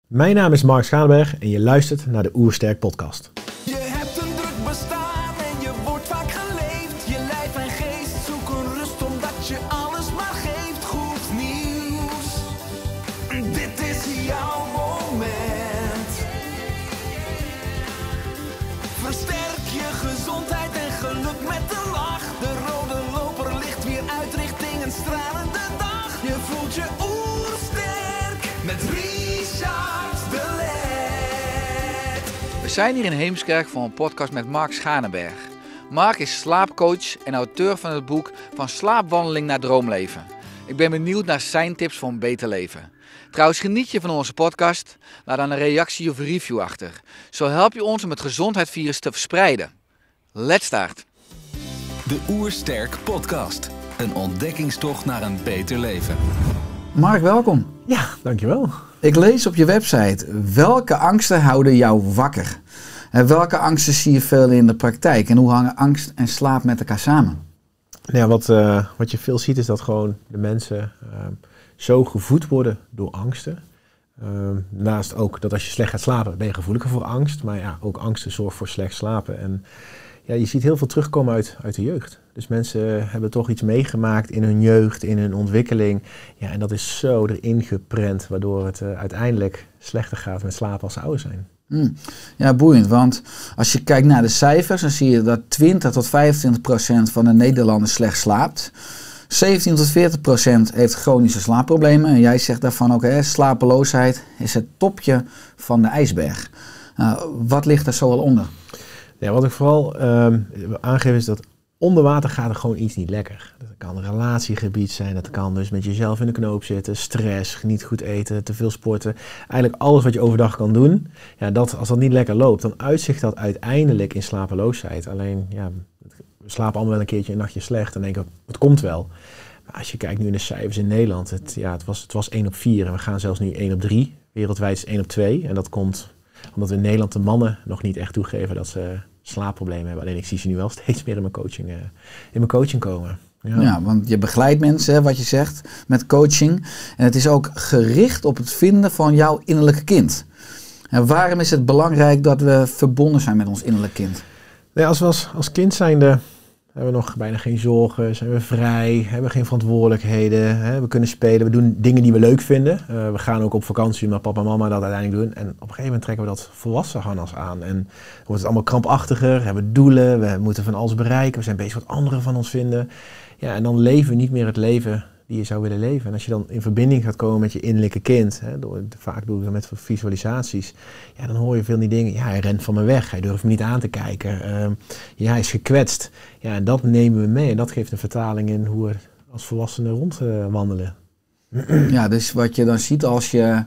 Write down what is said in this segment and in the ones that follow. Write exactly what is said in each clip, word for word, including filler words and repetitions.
Mijn naam is Mark Schaanberg en je luistert naar de Oersterk podcast. Je hebt een druk bestaan en je wordt vaak geleefd. Je lijf en geest zoeken rust omdat je alles maar geeft. Goed nieuws, dit is jouw moment. Versterk je gezondheid en geluk met de lach. De rode loper ligt weer uit richting een stralende dag. Je voelt je oersterk met Richard de Let. We zijn hier in Heemskerk voor een podcast met Mark Schaanberg. Mark is slaapcoach en auteur van het boek Van slaapwandeling naar droomleven. Ik ben benieuwd naar zijn tips voor een beter leven. Trouwens, geniet je van onze podcast? Laat dan een reactie of een review achter. Zo help je ons om het gezondheidsvirus te verspreiden. Let's start! De Oersterk podcast. Een ontdekkingstocht naar een beter leven. Mark, welkom. Ja, dankjewel. Ik lees op je website, welke angsten houden jou wakker? En welke angsten zie je veel in de praktijk? En hoe hangen angst en slaap met elkaar samen? Ja, wat, uh, wat je veel ziet is dat gewoon de mensen uh, zo gevoed worden door angsten. Uh, naast ook dat als je slecht gaat slapen ben je gevoeliger voor angst. Maar ja, ook angsten zorgt voor slecht slapen. En ja, je ziet heel veel terugkomen uit, uit de jeugd. Dus mensen hebben toch iets meegemaakt in hun jeugd, in hun ontwikkeling. Ja, en dat is zo erin geprent, waardoor het uh, uiteindelijk slechter gaat met slapen als ze ouder zijn. Hmm. Ja, boeiend. Want als je kijkt naar de cijfers, dan zie je dat twintig tot vijfentwintig procent van de Nederlanders slecht slaapt. zeventien tot veertig procent heeft chronische slaapproblemen. En jij zegt daarvan ook, hè, slapeloosheid is het topje van de ijsberg. Uh, wat ligt er zoal onder? Ja, wat ik vooral um, aangeef is dat onder water gaat er gewoon iets niet lekker. Dat kan een relatiegebied zijn, dat kan dus met jezelf in de knoop zitten, stress, niet goed eten, te veel sporten. Eigenlijk alles wat je overdag kan doen, ja, dat, als dat niet lekker loopt, dan uitzicht dat uiteindelijk in slapeloosheid. Alleen, ja, we slapen allemaal wel een keertje een nachtje slecht en denken, het komt wel. Maar als je kijkt nu in de cijfers in Nederland, het, ja, het, was, het was één op vier en we gaan zelfs nu één op drie. Wereldwijd is één op twee en dat komt omdat we in Nederland de mannen nog niet echt toegeven dat ze slaapproblemen hebben. Alleen ik zie ze nu wel steeds meer in mijn coaching, uh, in mijn coaching komen. Ja. ja, want je begeleidt mensen, hè, wat je zegt, met coaching. En het is ook gericht op het vinden van jouw innerlijke kind. En waarom is het belangrijk dat we verbonden zijn met ons innerlijke kind? Nee, als we als, als kind zijnde hebben we nog bijna geen zorgen, zijn we vrij, hebben we geen verantwoordelijkheden, hè, we kunnen spelen, we doen dingen die we leuk vinden. Uh, we gaan ook op vakantie omdat papa en mama dat uiteindelijk doen. En op een gegeven moment trekken we dat volwassen harnas aan. En dan wordt het allemaal krampachtiger, hebben we doelen, we moeten van alles bereiken, we zijn bezig wat anderen van ons vinden. Ja, en dan leven we niet meer het leven die je zou willen leven. En als je dan in verbinding gaat komen met je innerlijke kind, hè, door, vaak doe ik dat met visualisaties, ja, dan hoor je veel die dingen. Ja, hij rent van me weg, hij durft me niet aan te kijken, uh, ja, hij is gekwetst. Ja, en dat nemen we mee en dat geeft een vertaling in hoe we als volwassenen rondwandelen. Uh, ja, dus wat je dan ziet als je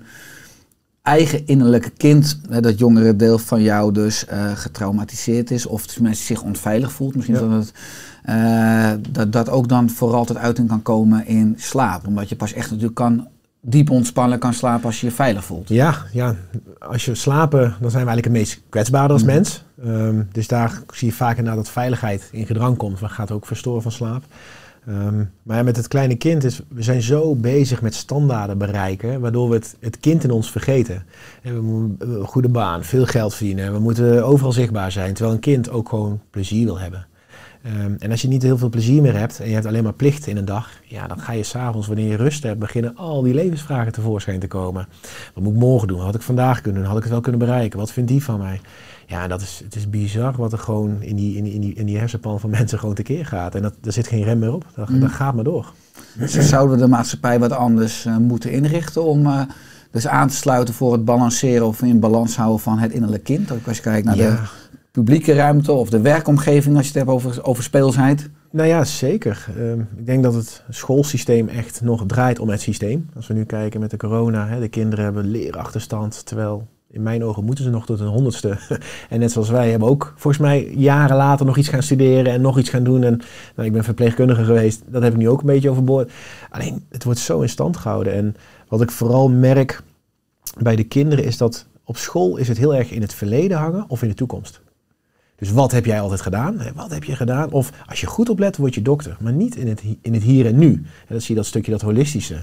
eigen innerlijke kind, hè, dat jongere deel van jou dus uh, getraumatiseerd is of tenminste zich onveilig voelt, misschien ja. dat het Uh, dat dat ook dan vooral tot uiting kan komen in slaap. Omdat je pas echt natuurlijk kan diep ontspannen kan slapen als je je veilig voelt. Ja, ja, als je slapen, dan zijn we eigenlijk het meest kwetsbaar als mm. mens. Um, dus daar zie je vaak inderdaad dat veiligheid in gedrang komt. Dat gaat ook verstoren van slaap. Um, maar ja, met het kleine kind is, we zijn zo bezig met standaarden bereiken, waardoor we het, het kind in ons vergeten. En we moeten een goede baan, veel geld verdienen, we moeten overal zichtbaar zijn, terwijl een kind ook gewoon plezier wil hebben. Um, en als je niet heel veel plezier meer hebt en je hebt alleen maar plichten in een dag, ja, dan ga je s'avonds, wanneer je rust hebt, beginnen al die levensvragen tevoorschijn te komen. Wat moet ik morgen doen? Wat had ik vandaag kunnen doen? Had ik het wel kunnen bereiken? Wat vindt die van mij? Ja, dat is, het is bizar wat er gewoon in die, in die, in die, in die hersenpan van mensen gewoon tekeer gaat. En dat, daar zit geen rem meer op. Dat, mm. dat gaat maar door. Dus zouden we de maatschappij wat anders uh, moeten inrichten om uh, dus aan te sluiten voor het balanceren of in balans houden van het innerlijke kind? Ook als je kijkt naar ja. de publieke ruimte of de werkomgeving als je het hebt over, over speelsheid? Nou ja, zeker. Uh, ik denk dat het schoolsysteem echt nog draait om het systeem. Als we nu kijken met de corona, hè, de kinderen hebben leerachterstand, terwijl in mijn ogen moeten ze nog tot een honderdste. En net zoals wij hebben ook volgens mij jaren later nog iets gaan studeren en nog iets gaan doen. En nou, ik ben verpleegkundige geweest, dat heb ik nu ook een beetje overboord. Alleen, het wordt zo in stand gehouden. En wat ik vooral merk bij de kinderen is dat op school is het heel erg in het verleden hangen of in de toekomst. Dus wat heb jij altijd gedaan? Wat heb je gedaan? Of als je goed oplet, word je dokter. Maar niet in het, in het hier en nu. En dat zie je dat stukje, dat holistische.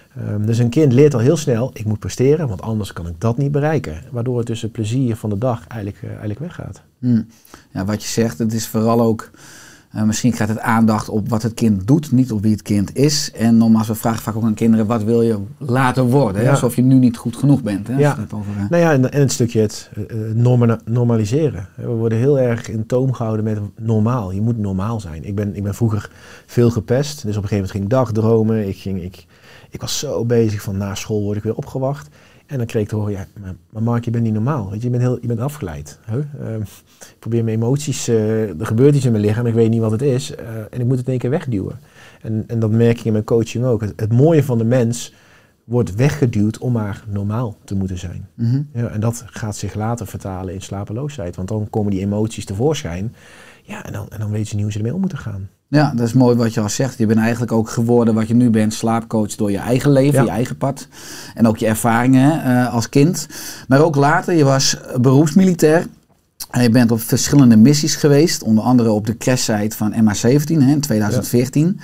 Um, dus een kind leert al heel snel, ik moet presteren, want anders kan ik dat niet bereiken. Waardoor het dus het plezier van de dag eigenlijk, uh, eigenlijk weggaat. Hmm. Ja, wat je zegt, het is vooral ook... Uh, misschien krijgt het aandacht op wat het kind doet, niet op wie het kind is. En nogmaals, we vragen vaak ook aan kinderen, wat wil je later worden? Ja. Alsof je nu niet goed genoeg bent. Hè? Ja. Het over, uh... Nou ja, en, en het stukje het uh, norma- normaliseren. We worden heel erg in toom gehouden met normaal. Je moet normaal zijn. Ik ben, ik ben vroeger veel gepest. Dus op een gegeven moment ging ik dagdromen. Ik, ging, ik, ik was zo bezig van na school word ik weer opgewacht. En dan kreeg ik te horen, ja, maar, maar Mark, je bent niet normaal. Weet je, je bent, heel, je bent afgeleid. Huh? Uh, ik probeer mijn emoties, uh, er gebeurt iets in mijn lichaam, ik weet niet wat het is. Uh, en ik moet het in één keer wegduwen. En, en dat merk ik in mijn coaching ook. Het, het mooie van de mens wordt weggeduwd om maar normaal te moeten zijn. Mm-hmm. Ja, en dat gaat zich later vertalen in slapeloosheid. Want dan komen die emoties tevoorschijn. Ja, en dan, en dan weten ze niet hoe ze ermee om moeten gaan. Ja, dat is mooi wat je al zegt. Je bent eigenlijk ook geworden wat je nu bent, slaapcoach door je eigen leven, ja. je eigen pad. En ook je ervaringen uh, als kind. Maar ook later, je was beroepsmilitair. En je bent op verschillende missies geweest. Onder andere op de crashsite van M H zeventien hè, in twintig veertien.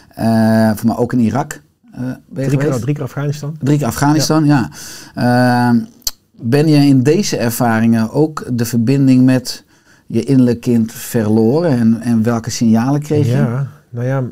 Ja. Uh, voor mij ook in Irak. Uh, ben drie, keer, drie keer Afghanistan. Drie keer Afghanistan, ja. ja. Uh, ben je in deze ervaringen ook de verbinding met je innerlijk kind verloren en, en welke signalen kreeg je? Ja, nou ja,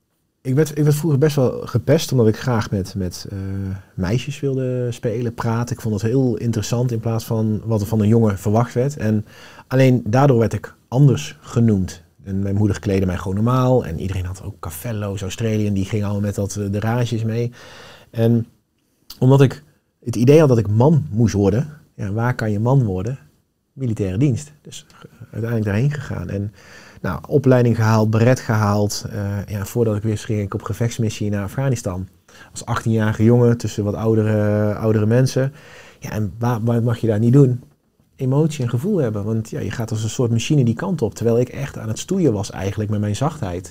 ik werd, ik werd vroeger best wel gepest omdat ik graag met, met uh, meisjes wilde spelen, praten. Ik vond het heel interessant in plaats van wat er van een jongen verwacht werd. En alleen daardoor werd ik anders genoemd. En mijn moeder kleedde mij gewoon normaal en iedereen had ook Cafello's, Australië, die gingen allemaal met dat, de rages mee. En omdat ik het idee had dat ik man moest worden, ja, waar kan je man worden? Militaire dienst. Dus uiteindelijk daarheen gegaan. En nou, opleiding gehaald, beret gehaald. Uh, ja, voordat ik wist ging ik op gevechtsmissie naar Afghanistan. Als achttienjarige jongen tussen wat oudere, oudere mensen. Ja, en waar, wat mag je daar niet doen? Emotie en gevoel hebben. Want ja, je gaat als een soort machine die kant op. Terwijl ik echt aan het stoeien was eigenlijk met mijn zachtheid.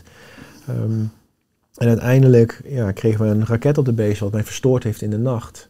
Um, en uiteindelijk ja, kregen we een raket op de base wat mij verstoord heeft in de nacht.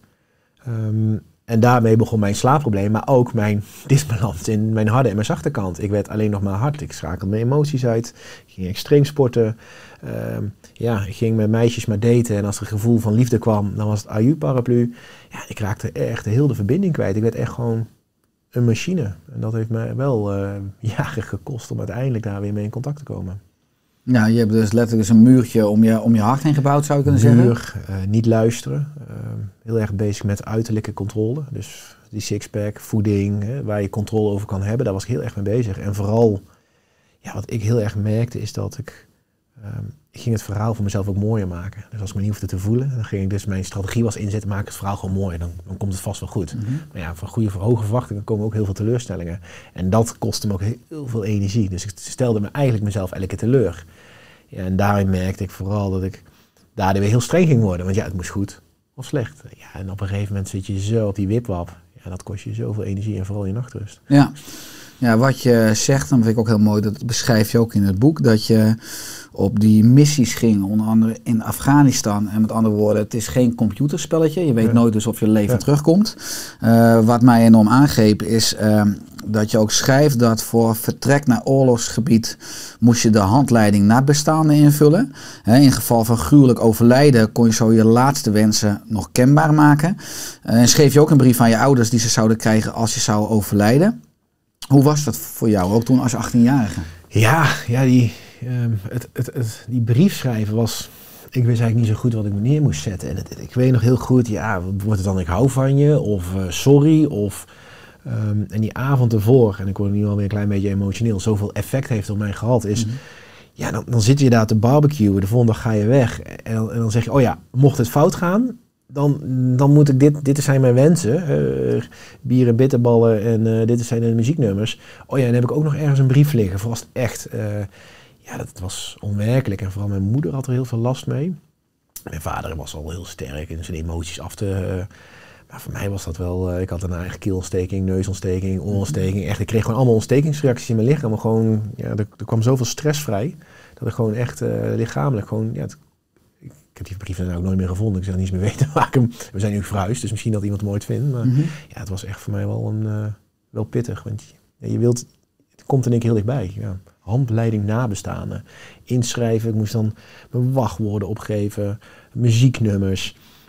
Um, En daarmee begon mijn slaapprobleem, maar ook mijn disbalans in mijn harde en mijn zachte kant. Ik werd alleen nog maar hard. Ik schakelde mijn emoties uit. Ik ging extreem sporten. Uh, ja, ik ging met meisjes maar daten. En als er een gevoel van liefde kwam, dan was het A U-paraplu. Ja, ik raakte echt heel de verbinding kwijt. Ik werd echt gewoon een machine. En dat heeft mij wel uh, jaren gekost om uiteindelijk daar weer mee in contact te komen. Ja, je hebt dus letterlijk een muurtje om je, om je hart heen gebouwd, zou je kunnen zeggen? Muur, uh, niet luisteren. Uh, heel erg bezig met uiterlijke controle. Dus die sixpack, voeding, hè, waar je controle over kan hebben. Daar was ik heel erg mee bezig. En vooral, ja, wat ik heel erg merkte is dat ik... Um, ik ging het verhaal voor mezelf ook mooier maken. Dus als ik me niet hoefde te voelen, dan ging ik dus mijn strategie was inzetten, maak het verhaal gewoon mooi. Dan, dan komt het vast wel goed. Mm-hmm. Maar ja, van goede, hoge verwachtingen komen ook heel veel teleurstellingen. En dat kostte me ook heel veel energie. Dus ik stelde me eigenlijk mezelf elke keer teleur. Ja, en daarin merkte ik vooral dat ik daardoor weer heel streng ging worden. Want ja, het moest goed of slecht. Ja, en op een gegeven moment zit je zo op die wipwap. Ja, dat kost je zoveel energie en vooral je nachtrust. Ja. Ja, wat je zegt, dan vind ik ook heel mooi, dat beschrijf je ook in het boek, dat je op die missies ging, onder andere in Afghanistan. En met andere woorden, het is geen computerspelletje. Je weet ja. nooit dus of je leven ja. terugkomt. Uh, wat mij enorm aangreep is uh, dat je ook schrijft dat voor vertrek naar oorlogsgebied moest je de handleiding nabestaanden invullen. He, in geval van gruwelijk overlijden kon je zo je laatste wensen nog kenbaar maken. Uh, en schreef je ook een brief aan je ouders die ze zouden krijgen als je zou overlijden. Hoe was dat voor jou, ook toen als achttienjarige? Ja, ja die, um, het, het, het, die brief schrijven was... Ik wist eigenlijk niet zo goed wat ik me neer moest zetten. En het, ik weet nog heel goed, ja, wordt het dan ik hou van je? Of uh, sorry? Of, um, en die avond ervoor, en ik word nu alweer een klein beetje emotioneel... zoveel effect heeft op mij gehad, is... Mm-hmm. Ja, dan, dan zit je daar te barbecuen, de volgende dag ga je weg. En dan, en dan zeg je, oh ja, mocht het fout gaan... Dan, dan moet ik dit, dit zijn mijn wensen, uh, bier en bitterballen en uh, dit zijn de muzieknummers. Oh ja, en dan heb ik ook nog ergens een brief liggen, voor als het echt, uh, ja, dat was onwerkelijk. En vooral mijn moeder had er heel veel last mee. Mijn vader was al heel sterk in zijn emoties af te... Uh, maar voor mij was dat wel, uh, ik had een eigen keelontsteking, neusontsteking, oorontsteking. Echt, ik kreeg gewoon allemaal ontstekingsreacties in mijn lichaam. Maar gewoon, ja, er, er kwam zoveel stress vrij, dat ik gewoon echt uh, lichamelijk gewoon... Ja, het, ik heb die brief dan ook nooit meer gevonden. Ik zeg niet eens meer weten waar ik hem... We zijn nu verhuisd, dus misschien dat iemand hem ooit vindt. Maar mm-hmm. ja, het was echt voor mij wel, een, uh, wel pittig. Want je, je wilt... Het komt in één keer heel dichtbij. Ja. Handleiding nabestaanden. Inschrijven. Ik moest dan mijn wachtwoorden opgeven. Muzieknummers.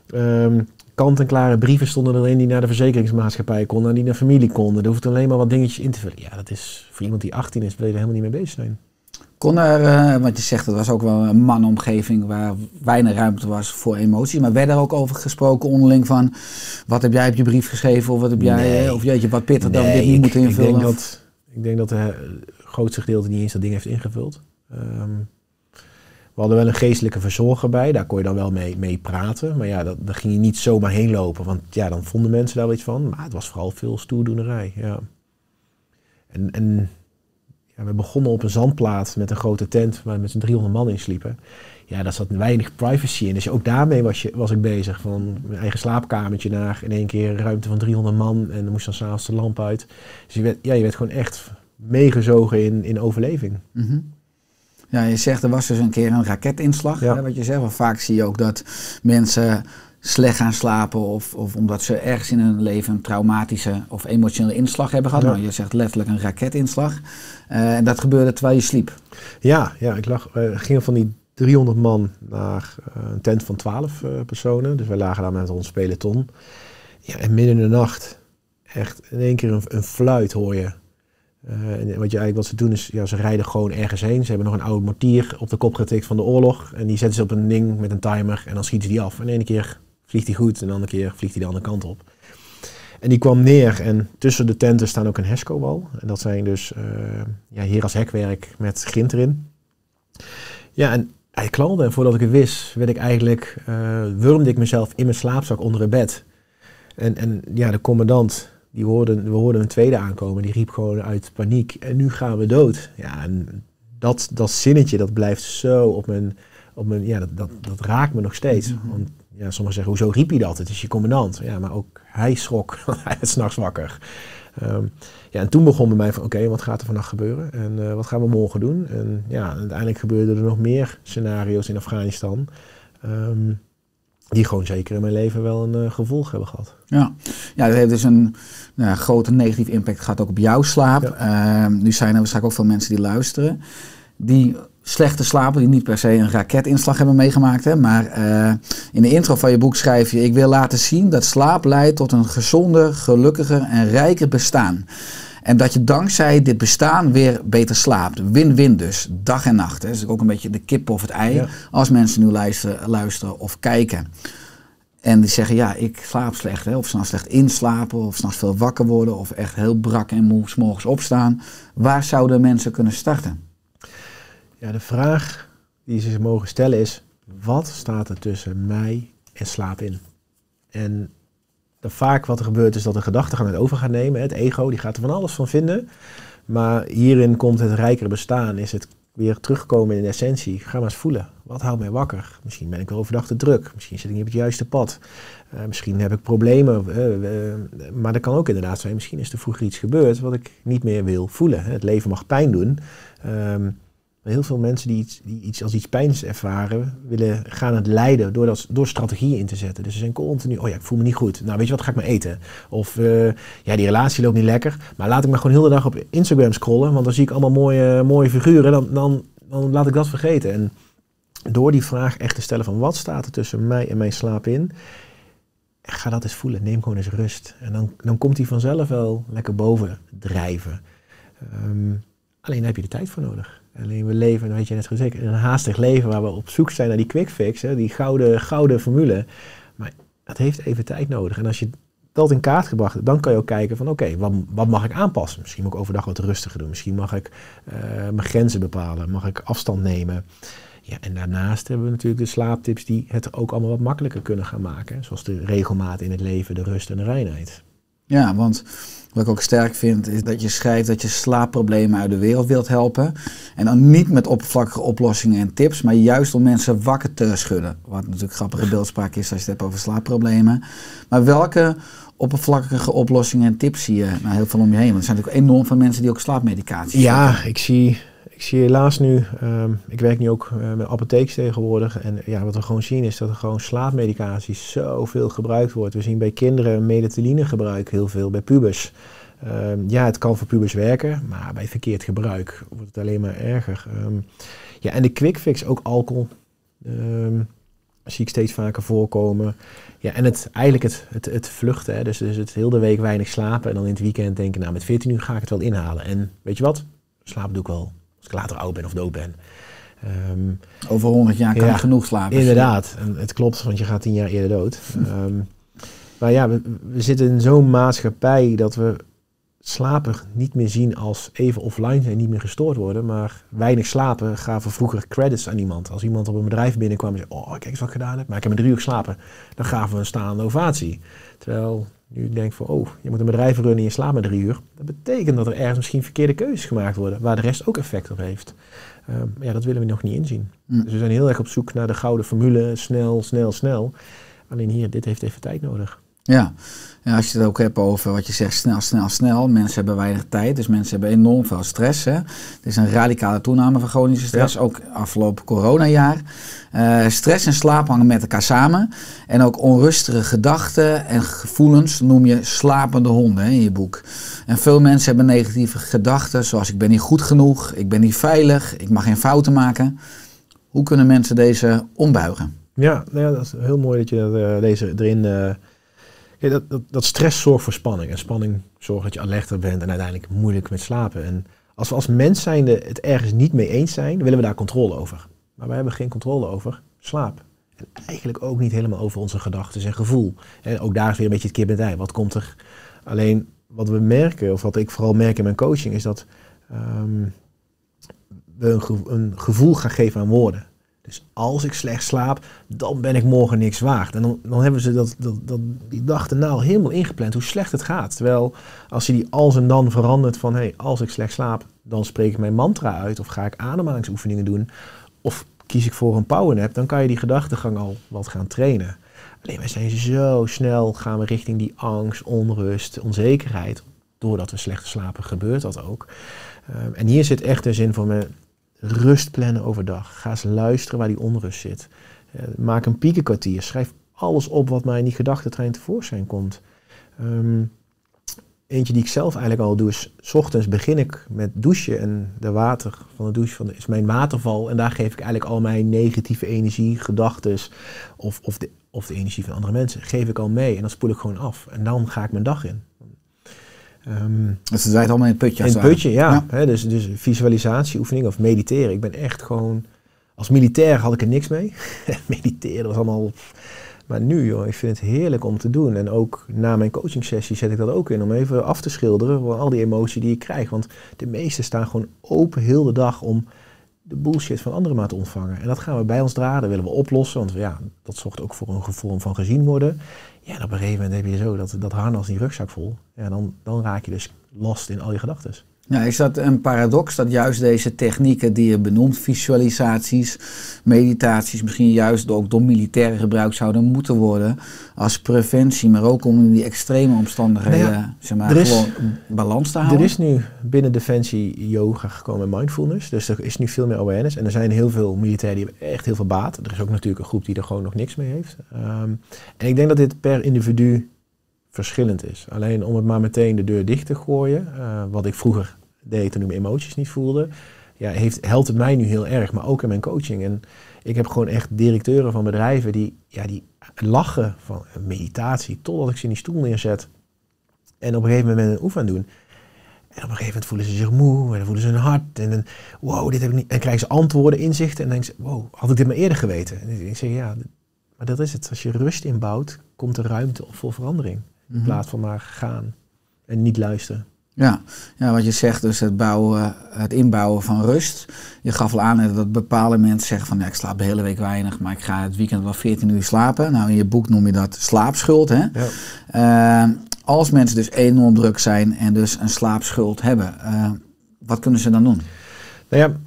Um, kant-en-klare brieven stonden erin die naar de verzekeringsmaatschappij konden, die naar familie konden. Er hoeft alleen maar wat dingetjes in te vullen. Ja, dat is voor iemand die achttien is, wil je er helemaal niet mee bezig zijn. Kon er, uh, want je zegt het was ook wel een mannenomgeving waar weinig ruimte was voor emoties. Maar werd er ook over gesproken onderling van, wat heb jij op je brief geschreven of wat heb jij, Nee. of jeetje, wat pittig dat we Nee, dit niet ik, moeten invullen? Ik denk dat, ik denk dat het grootste gedeelte niet eens dat ding heeft ingevuld. Um, we hadden wel een geestelijke verzorger bij, daar kon je dan wel mee, mee praten. Maar ja, dat, daar ging je niet zomaar heen lopen, want ja, dan vonden mensen daar wel iets van. Maar het was vooral veel stoerdoenerij, ja. En, en ja, we begonnen op een zandplaat met een grote tent waar we met z'n driehonderd man in sliepen. Ja, daar zat weinig privacy in. Dus ook daarmee was, je, was ik bezig. Van mijn eigen slaapkamertje naar in één keer een ruimte van driehonderd man. En dan moest dan s'avonds de lamp uit. Dus je werd, ja, je werd gewoon echt meegezogen in, in overleving. Mm-hmm. Ja, je zegt er was dus een keer een raketinslag. Ja. Hè, wat je zegt. Want vaak zie je ook dat mensen slecht gaan slapen of, of omdat ze ergens in hun leven een traumatische of emotionele inslag hebben gehad. Ja. Nou, je zegt letterlijk een raketinslag. Uh, en dat gebeurde terwijl je sliep. Ja, ja ik lag, uh, gingen van die driehonderd man naar uh, een tent van twaalf uh, personen. Dus wij lagen daar met ons peloton. Ja, en midden in de nacht, echt in één keer een, een fluit hoor je. Uh, en wat, je eigenlijk, wat ze doen is, ja, ze rijden gewoon ergens heen. Ze hebben nog een oude mortier op de kop getikt van de oorlog. En die zetten ze op een ding met een timer en dan schieten ze die af. En de ene keer vliegt hij goed en de andere keer vliegt hij de andere kant op. En die kwam neer en tussen de tenten staan ook een Hesco-wal. En dat zijn dus uh, ja, hier als hekwerk met grind erin. Ja, en hij knalde en voordat ik het wist, werd ik eigenlijk, uh, wurmde ik mezelf in mijn slaapzak onder het bed. En, en ja, de commandant, die hoorde, we hoorden een tweede aankomen, die riep gewoon uit paniek. En nu gaan we dood. Ja, en dat, dat zinnetje, dat blijft zo op mijn, op mijn ja, dat, dat, dat raakt me nog steeds. Mm-hmm. Want ja, sommigen zeggen, hoezo riep hij dat? Het is je commandant. Ja, maar ook hij schrok. Hij werd 's nachts wakker. Um, ja, en toen begon bij mij van, oké, okay, wat gaat er vannacht gebeuren? En uh, wat gaan we morgen doen? En ja, uiteindelijk gebeurden er nog meer scenario's in Afghanistan. Um, die gewoon zeker in mijn leven wel een uh, gevolg hebben gehad. Ja, ja, dat heeft dus een nou, grote negatieve impact gehad ook op jouw slaap. Ja. Uh, nu zijn er waarschijnlijk ook veel mensen die luisteren. Die slechte slapen, die niet per se een raketinslag hebben meegemaakt. Hè, maar uh, in de intro van je boek schrijf je, ik wil laten zien dat slaap leidt tot een gezonder, gelukkiger en rijker bestaan. En dat je dankzij dit bestaan weer beter slaapt. Win-win dus, dag en nacht. Hè. Dat is ook een beetje de kip of het ei. Ja. Als mensen nu luisteren, luisteren of kijken. En die zeggen, ja, ik slaap slecht. Hè. Of 's nachts slecht inslapen, of 's nachts veel wakker worden. Of echt heel brak en moe 's morgens opstaan. Waar zouden mensen kunnen starten? Ja, de vraag die ze zich mogen stellen is, wat staat er tussen mij en slaap in? En dan vaak wat er gebeurt is dat de gedachten gaan het over gaan nemen. Het ego, die gaat er van alles van vinden. Maar hierin komt het rijkere bestaan, is het weer terugkomen in de essentie. Ga maar eens voelen. Wat houdt mij wakker? Misschien ben ik wel overdag te druk. Misschien zit ik niet op het juiste pad. Uh, misschien heb ik problemen. Uh, uh, maar dat kan ook inderdaad zijn, misschien is er vroeger iets gebeurd wat ik niet meer wil voelen. Het leven mag pijn doen. Um, Heel veel mensen die iets, die iets als iets pijns ervaren, willen gaan het lijden door, dat, door strategieën in te zetten. Dus ze zijn continu, oh ja, ik voel me niet goed. Nou, weet je wat, ga ik maar eten. Of, uh, ja, die relatie loopt niet lekker. Maar laat ik maar gewoon heel de dag op Instagram scrollen, want dan zie ik allemaal mooie, mooie figuren. Dan, dan, dan laat ik dat vergeten. En door die vraag echt te stellen van, wat staat er tussen mij en mijn slaap in? Ga dat eens voelen. Neem gewoon eens rust. En dan, dan komt hij vanzelf wel lekker boven drijven. Um, alleen daar heb je de tijd voor nodig. Alleen we leven, weet je net goed zeker, in een haastig leven waar we op zoek zijn naar die quick fix, hè, die gouden, gouden formule. Maar het heeft even tijd nodig. En als je dat in kaart gebracht hebt, dan kan je ook kijken van oké, okay, wat, wat mag ik aanpassen? Misschien moet ik overdag wat rustiger doen. Misschien mag ik uh, mijn grenzen bepalen. Mag ik afstand nemen? Ja, en daarnaast hebben we natuurlijk de slaaptips die het ook allemaal wat makkelijker kunnen gaan maken. Zoals de regelmaat in het leven, de rust en de reinheid. Ja, want wat ik ook sterk vind, is dat je schrijft dat je slaapproblemen uit de wereld wilt helpen. En dan niet met oppervlakkige oplossingen en tips, maar juist om mensen wakker te schudden. Wat natuurlijk grappige beeldspraak is als je het hebt over slaapproblemen. Maar welke oppervlakkige oplossingen en tips zie je nou heel veel om je heen? Want er zijn natuurlijk enorm veel mensen die ook slaapmedicatie Ja, hebben. ik zie... Ik zie helaas nu, um, ik werk nu ook uh, met apotheeks tegenwoordig en ja, wat we gewoon zien is dat er gewoon slaapmedicatie zoveel gebruikt wordt. We zien bij kinderen melatoninegebruik heel veel, bij pubers. Um, ja, het kan voor pubers werken, maar bij verkeerd gebruik wordt het alleen maar erger. Um, ja, en de quick fix, ook alcohol. Um, zie ik steeds vaker voorkomen. Ja, en het, eigenlijk het, het, het vluchten, hè. Dus, dus het heel de week weinig slapen en dan in het weekend denken, nou met veertien uur ga ik het wel inhalen. En weet je wat? Slapen doe ik wel als ik later oud ben of dood ben. Um, Over honderd jaar kan ja, je genoeg slapen. Inderdaad, en het klopt, want je gaat tien jaar eerder dood. Um, maar ja, we, we zitten in zo'n maatschappij dat we slapen niet meer zien als even offline zijn, niet meer gestoord worden. Maar weinig slapen gaven vroeger credits aan iemand. Als iemand op een bedrijf binnenkwam en zei, oh kijk eens wat ik gedaan heb, maar ik heb maar drie uur geslapen. Dan gaven we een staande ovatie. Terwijl nu ik denk van, oh, je moet een bedrijf runnen en je slaapt maar drie uur. Dat betekent dat er ergens misschien verkeerde keuzes gemaakt worden, waar de rest ook effect op heeft. Uh, ja, dat willen we nog niet inzien. Mm. Dus we zijn heel erg op zoek naar de gouden formule, snel, snel, snel. Alleen hier, dit heeft even tijd nodig. Ja. ja, als je het ook hebt over wat je zegt, snel, snel, snel. Mensen hebben weinig tijd, dus mensen hebben enorm veel stress. Hè. Er is een radicale toename van chronische stress, ja. Ook afgelopen coronajaar. Uh, stress en slaap hangen met elkaar samen. En ook onrustige gedachten en gevoelens noem je slapende honden, hè, in je boek. En veel mensen hebben negatieve gedachten, zoals ik ben niet goed genoeg, ik ben niet veilig, ik mag geen fouten maken. Hoe kunnen mensen deze ombuigen? Ja, nou ja, dat is heel mooi dat je uh, deze erin... Uh, ja, dat, dat, dat stress zorgt voor spanning. En spanning zorgt dat je alerter bent en uiteindelijk moeilijk met slapen. En als we als mens zijnde het ergens niet mee eens zijn, willen we daar controle over. Maar wij hebben geen controle over slaap. En eigenlijk ook niet helemaal over onze gedachten en gevoel. En ook daar is weer een beetje het kip en ei. Wat komt er? Alleen wat we merken, of wat ik vooral merk in mijn coaching, is dat um, we een, gevo- een gevoel gaan geven aan woorden. Dus als ik slecht slaap, dan ben ik morgen niks waard. En dan, dan hebben ze dat, dat, dat, die dag erna al helemaal ingepland hoe slecht het gaat. Terwijl als je die als en dan verandert van, hey, als ik slecht slaap, dan spreek ik mijn mantra uit. Of ga ik ademhalingsoefeningen doen. Of kies ik voor een powernap. Dan kan je die gedachtegang al wat gaan trainen. Alleen wij zijn zo snel, gaan we richting die angst, onrust, onzekerheid. Doordat we slecht slapen gebeurt dat ook. Um, en hier zit echt de zin van me. Rust plannen overdag. Ga eens luisteren waar die onrust zit. Uh, maak een piekenkwartier. Schrijf alles op wat mij in die gedachtentrein tevoorschijn komt. Um, eentje die ik zelf eigenlijk al doe is, 's ochtends begin ik met douchen en de water van de douche van de, is mijn waterval. En daar geef ik eigenlijk al mijn negatieve energie, gedachtes of, of, de, of de energie van andere mensen, geef ik al mee. En dan spoel ik gewoon af. En dan ga ik mijn dag in. Um, dus het draait allemaal in het putje. In het putje, ja. ja. He, dus, dus visualisatieoefeningen of mediteren. Ik ben echt gewoon... Als militair had ik er niks mee. Mediteren was allemaal... Maar nu, joh, ik vind het heerlijk om te doen. En ook na mijn coachingsessie zet ik dat ook in. Om even af te schilderen van al die emotie die ik krijg. Want de meesten staan gewoon open heel de dag om de bullshit van anderen maar te ontvangen. En dat gaan we bij ons draden, willen we oplossen. Want ja, dat zorgt ook voor een gevoel van gezien worden. Ja, en op een gegeven moment heb je zo dat, dat harnas in die rugzak vol. Ja, dan, dan raak je dus lost in al je gedachten. Ja, is dat een paradox dat juist deze technieken die je benoemt, visualisaties, meditaties, misschien juist ook door militairen gebruikt zouden moeten worden als preventie, maar ook om in die extreme omstandigheden nou ja, zeg maar, is, gewoon balans te houden? Er is nu binnen Defensie yoga gekomen en mindfulness, dus er is nu veel meer awareness en er zijn heel veel militairen die hebben echt heel veel baat. Er is ook natuurlijk een groep die er gewoon nog niks mee heeft. Um, en ik denk dat dit per individu verschillend is. Alleen om het maar meteen de deur dicht te gooien, uh, wat ik vroeger deed toen ik mijn emoties niet voelde, ja, heeft, helpt het mij nu heel erg, maar ook in mijn coaching. En ik heb gewoon echt directeuren van bedrijven die, ja, die lachen van meditatie, totdat ik ze in die stoel neerzet en op een gegeven moment een oefen aan doen. En op een gegeven moment voelen ze zich moe, en dan voelen ze hun hart, en dan, wow, dit heb ik niet. En krijgen ze antwoorden, inzichten, en dan denken ze, wow, had ik dit maar eerder geweten? En ik zeg, ja, maar dat is het. Als je rust inbouwt, komt er ruimte voor verandering. In plaats van maar gaan en niet luisteren. Ja, ja, wat je zegt, dus het, bouwen, het inbouwen van rust. Je gaf al aan dat bepaalde mensen zeggen van ja, ik slaap de hele week weinig, maar ik ga het weekend wel veertien uur slapen. Nou, in je boek noem je dat slaapschuld. Hè? Ja. Uh, als mensen dus enorm druk zijn en dus een slaapschuld hebben, uh, wat kunnen ze dan doen? Nou ja,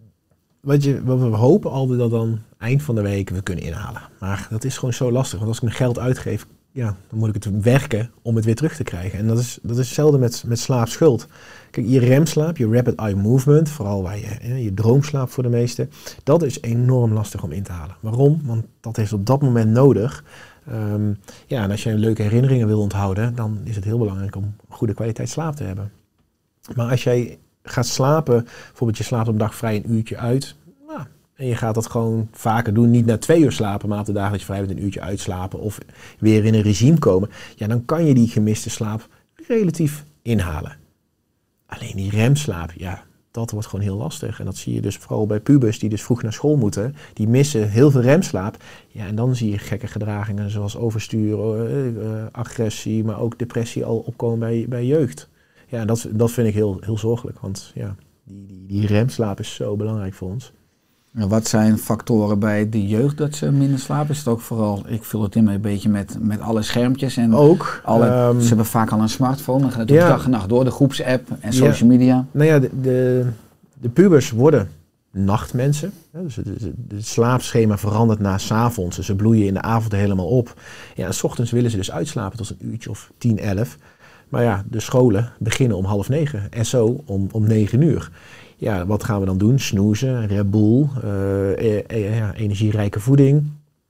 wat, je, wat we hopen altijd dat dan eind van de week we kunnen inhalen. Maar dat is gewoon zo lastig, want als ik mijn geld uitgeef, ja, dan moet ik het werken om het weer terug te krijgen. En dat is, dat is hetzelfde met, met slaapschuld. Kijk, je remslaap, je rapid eye movement, vooral waar je, je droomslaap voor de meesten, dat is enorm lastig om in te halen. Waarom? Want dat heeft op dat moment nodig. Um, ja, en als je leuke herinneringen wil onthouden, dan is het heel belangrijk om goede kwaliteit slaap te hebben. Maar als jij gaat slapen, bijvoorbeeld je slaapt op een dag vrij een uurtje uit, nou, en je gaat dat gewoon vaker doen, niet na twee uur slapen, maar op de dagen dat je vrij bent een uurtje uitslapen of weer in een regime komen, ja, dan kan je die gemiste slaap relatief inhalen. Alleen die remslaap, ja, dat wordt gewoon heel lastig. En dat zie je dus vooral bij pubers die dus vroeg naar school moeten. Die missen heel veel remslaap. Ja, en dan zie je gekke gedragingen zoals overstuur, uh, uh, agressie, maar ook depressie al opkomen bij, bij jeugd. Ja, en dat, dat vind ik heel, heel zorgelijk, want ja, die, die, die remslaap is zo belangrijk voor ons. Wat zijn factoren bij de jeugd dat ze minder slapen? Is het ook vooral, ik vul het in een beetje met, met alle schermpjes. En ook. Alle, Um, ze hebben vaak al een smartphone, dan gaat het ja. dag en nacht door, de groepsapp en social ja. media. Nou ja, de, de, de pubers worden nachtmensen. Ja, dus het, het, het slaapschema verandert na 's avonds. Dus ze bloeien in de avond helemaal op. Ja, en 's ochtends willen ze dus uitslapen tot een uurtje of tien, elf. Maar ja, de scholen beginnen om half negen. En zo om, om negen uur. Ja, wat gaan we dan doen? Snoezen, Red Bull, uh, e- e- ja, energierijke voeding.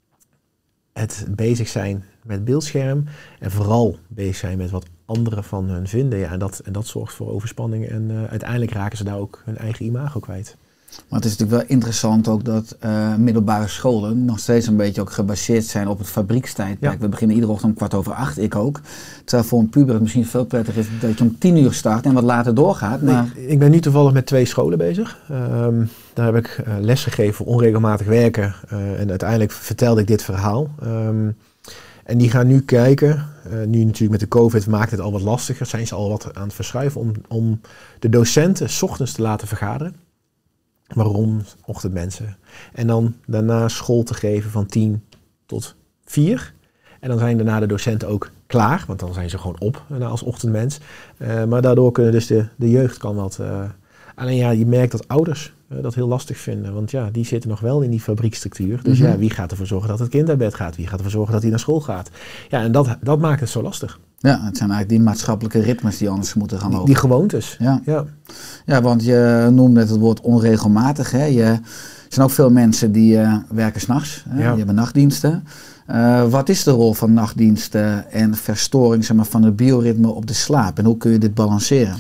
Het bezig zijn met beeldscherm. En vooral bezig zijn met wat anderen van hun vinden. Ja, en, dat, en dat zorgt voor overspanning. En uh, uiteindelijk raken ze daar ook hun eigen imago kwijt. Maar het is natuurlijk wel interessant ook dat uh, middelbare scholen nog steeds een beetje ook gebaseerd zijn op het fabriekstijdperk. Ja. We beginnen iedere ochtend om kwart over acht, ik ook. Terwijl voor een puber het misschien veel prettiger is dat je om tien uur start en wat later doorgaat. Maar... Nee, ik ben nu toevallig met twee scholen bezig. Um, daar heb ik uh, les gegeven voor onregelmatig werken. Uh, en uiteindelijk vertelde ik dit verhaal. Um, en die gaan nu kijken. Uh, nu natuurlijk met de COVID maakt het al wat lastiger. Zijn ze al wat aan het verschuiven om, om de docenten 's ochtends te laten vergaderen. Waarom? Ochtendmensen. En dan daarna school te geven van tien tot vier. En dan zijn daarna de docenten ook klaar, want dan zijn ze gewoon op als ochtendmens. Uh, maar daardoor kunnen dus de, de jeugd kan wat... Uh, alleen ja, je merkt dat ouders uh, dat heel lastig vinden. Want ja, die zitten nog wel in die fabriekstructuur. Dus mm-hmm. ja, wie gaat ervoor zorgen dat het kind naar bed gaat? Wie gaat ervoor zorgen dat hij naar school gaat? Ja, en dat, dat maakt het zo lastig. Ja, het zijn eigenlijk die maatschappelijke ritmes die anders moeten gaan lopen. Die, die gewoontes. Ja. Ja. ja, want je noemde net het woord onregelmatig. Hè? Je, er zijn ook veel mensen die uh, werken 's nachts. Hè? Ja. Die hebben nachtdiensten. Uh, wat is de rol van nachtdiensten en verstoring zeg maar, van het bioritme op de slaap? En hoe kun je dit balanceren?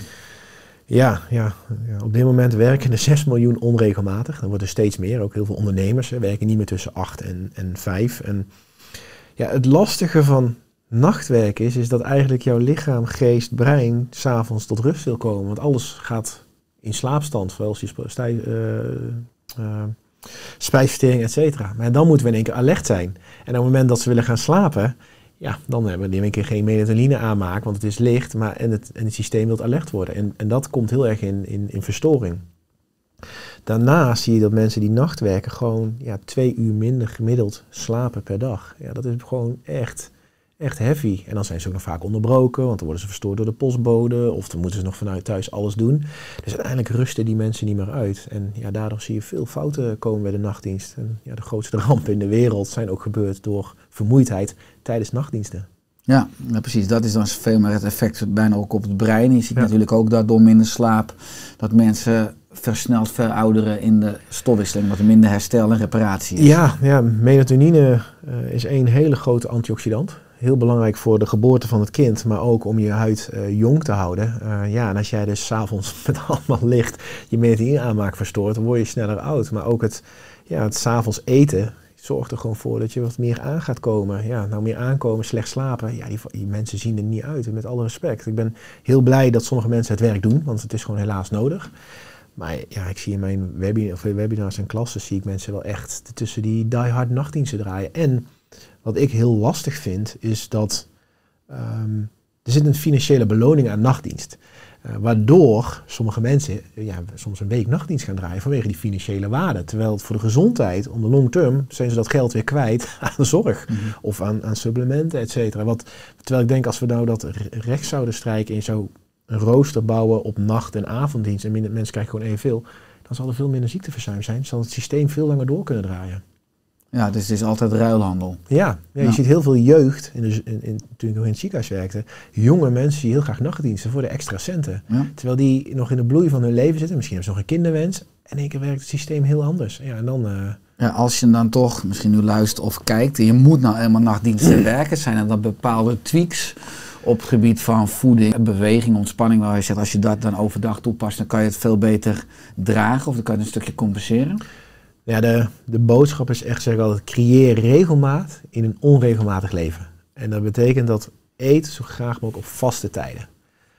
Ja, ja, ja, op dit moment werken er zes miljoen onregelmatig. Dan wordt er steeds meer. Ook heel veel ondernemers hè, werken niet meer tussen acht en, en vijf. En ja, het lastige van nachtwerk is, is dat eigenlijk jouw lichaam, geest, brein 's avonds tot rust wil komen. Want alles gaat in slaapstand, zoals je stij, uh, uh, spijsvertering, et cetera. Maar dan moeten we in één keer alert zijn. En op het moment dat ze willen gaan slapen, ja, dan hebben we in één keer geen melatonine aanmaken, want het is licht, maar en het, en het systeem wil alert worden. En, en dat komt heel erg in, in, in verstoring. Daarnaast zie je dat mensen die nachtwerken gewoon ja, twee uur minder gemiddeld slapen per dag. Ja, dat is gewoon echt... Echt heavy. En dan zijn ze ook nog vaak onderbroken, want dan worden ze verstoord door de postbode. Of dan moeten ze nog vanuit thuis alles doen. Dus uiteindelijk rusten die mensen niet meer uit. En ja, daardoor zie je veel fouten komen bij de nachtdienst. En ja, de grootste rampen in de wereld zijn ook gebeurd door vermoeidheid tijdens nachtdiensten. Ja, ja, precies. Dat is dan veel meer het effect bijna ook op het brein. Je ziet ja. natuurlijk ook dat door minder slaap dat mensen versneld verouderen in de stofwisseling, wat er minder herstel en reparatie is. Ja, ja melatonine uh, is één hele grote antioxidant. Heel belangrijk voor de geboorte van het kind, maar ook om je huid uh, jong te houden. Uh, ja, en als jij dus 's avonds met allemaal licht je melatonine aanmaak verstoort, dan word je sneller oud. Maar ook het, ja, het 's avonds eten zorgt er gewoon voor dat je wat meer aan gaat komen. Ja, nou meer aankomen, slecht slapen. Ja, die, die mensen zien er niet uit, met alle respect. Ik ben heel blij dat sommige mensen het werk doen, want het is gewoon helaas nodig. Maar ja, ik zie in mijn webinar, of webinars en klassen zie ik mensen wel echt tussen die die-hard nachtdiensten draaien. En wat ik heel lastig vind, is dat um, er zit een financiële beloning aan nachtdienst. Uh, waardoor sommige mensen ja, soms een week nachtdienst gaan draaien vanwege die financiële waarde. Terwijl het voor de gezondheid, om de long term, zijn ze dat geld weer kwijt aan de zorg. Mm-hmm. Of aan, aan supplementen, et cetera. Wat, terwijl ik denk, als we nou dat recht zouden strijken in zo'n rooster bouwen op nacht- en avonddienst, en minder, mensen krijgen gewoon evenveel, dan zal er veel minder ziekteverzuim zijn. Zal het systeem veel langer door kunnen draaien. Ja, dus het is altijd ruilhandel. Ja, ja je ja. ziet heel veel jeugd, in de, in, in, toen ik nog in het ziekenhuis werkte, jonge mensen die heel graag nachtdiensten voor de extra centen. Ja. Terwijl die nog in de bloei van hun leven zitten, misschien hebben ze nog een kinderwens, en in één keer werkt het systeem heel anders. Ja, en dan... Uh... Ja, als je dan toch misschien nu luistert of kijkt, en je moet nou helemaal nachtdiensten werken, zijn er dan bepaalde tweaks op het gebied van voeding, beweging, ontspanning, waar je zegt, als je dat dan overdag toepast, dan kan je het veel beter dragen of dan kan je het een stukje compenseren? Ja, de, de boodschap is echt, zeg ik altijd, creëer regelmaat in een onregelmatig leven. En dat betekent dat eet zo graag mogelijk op vaste tijden.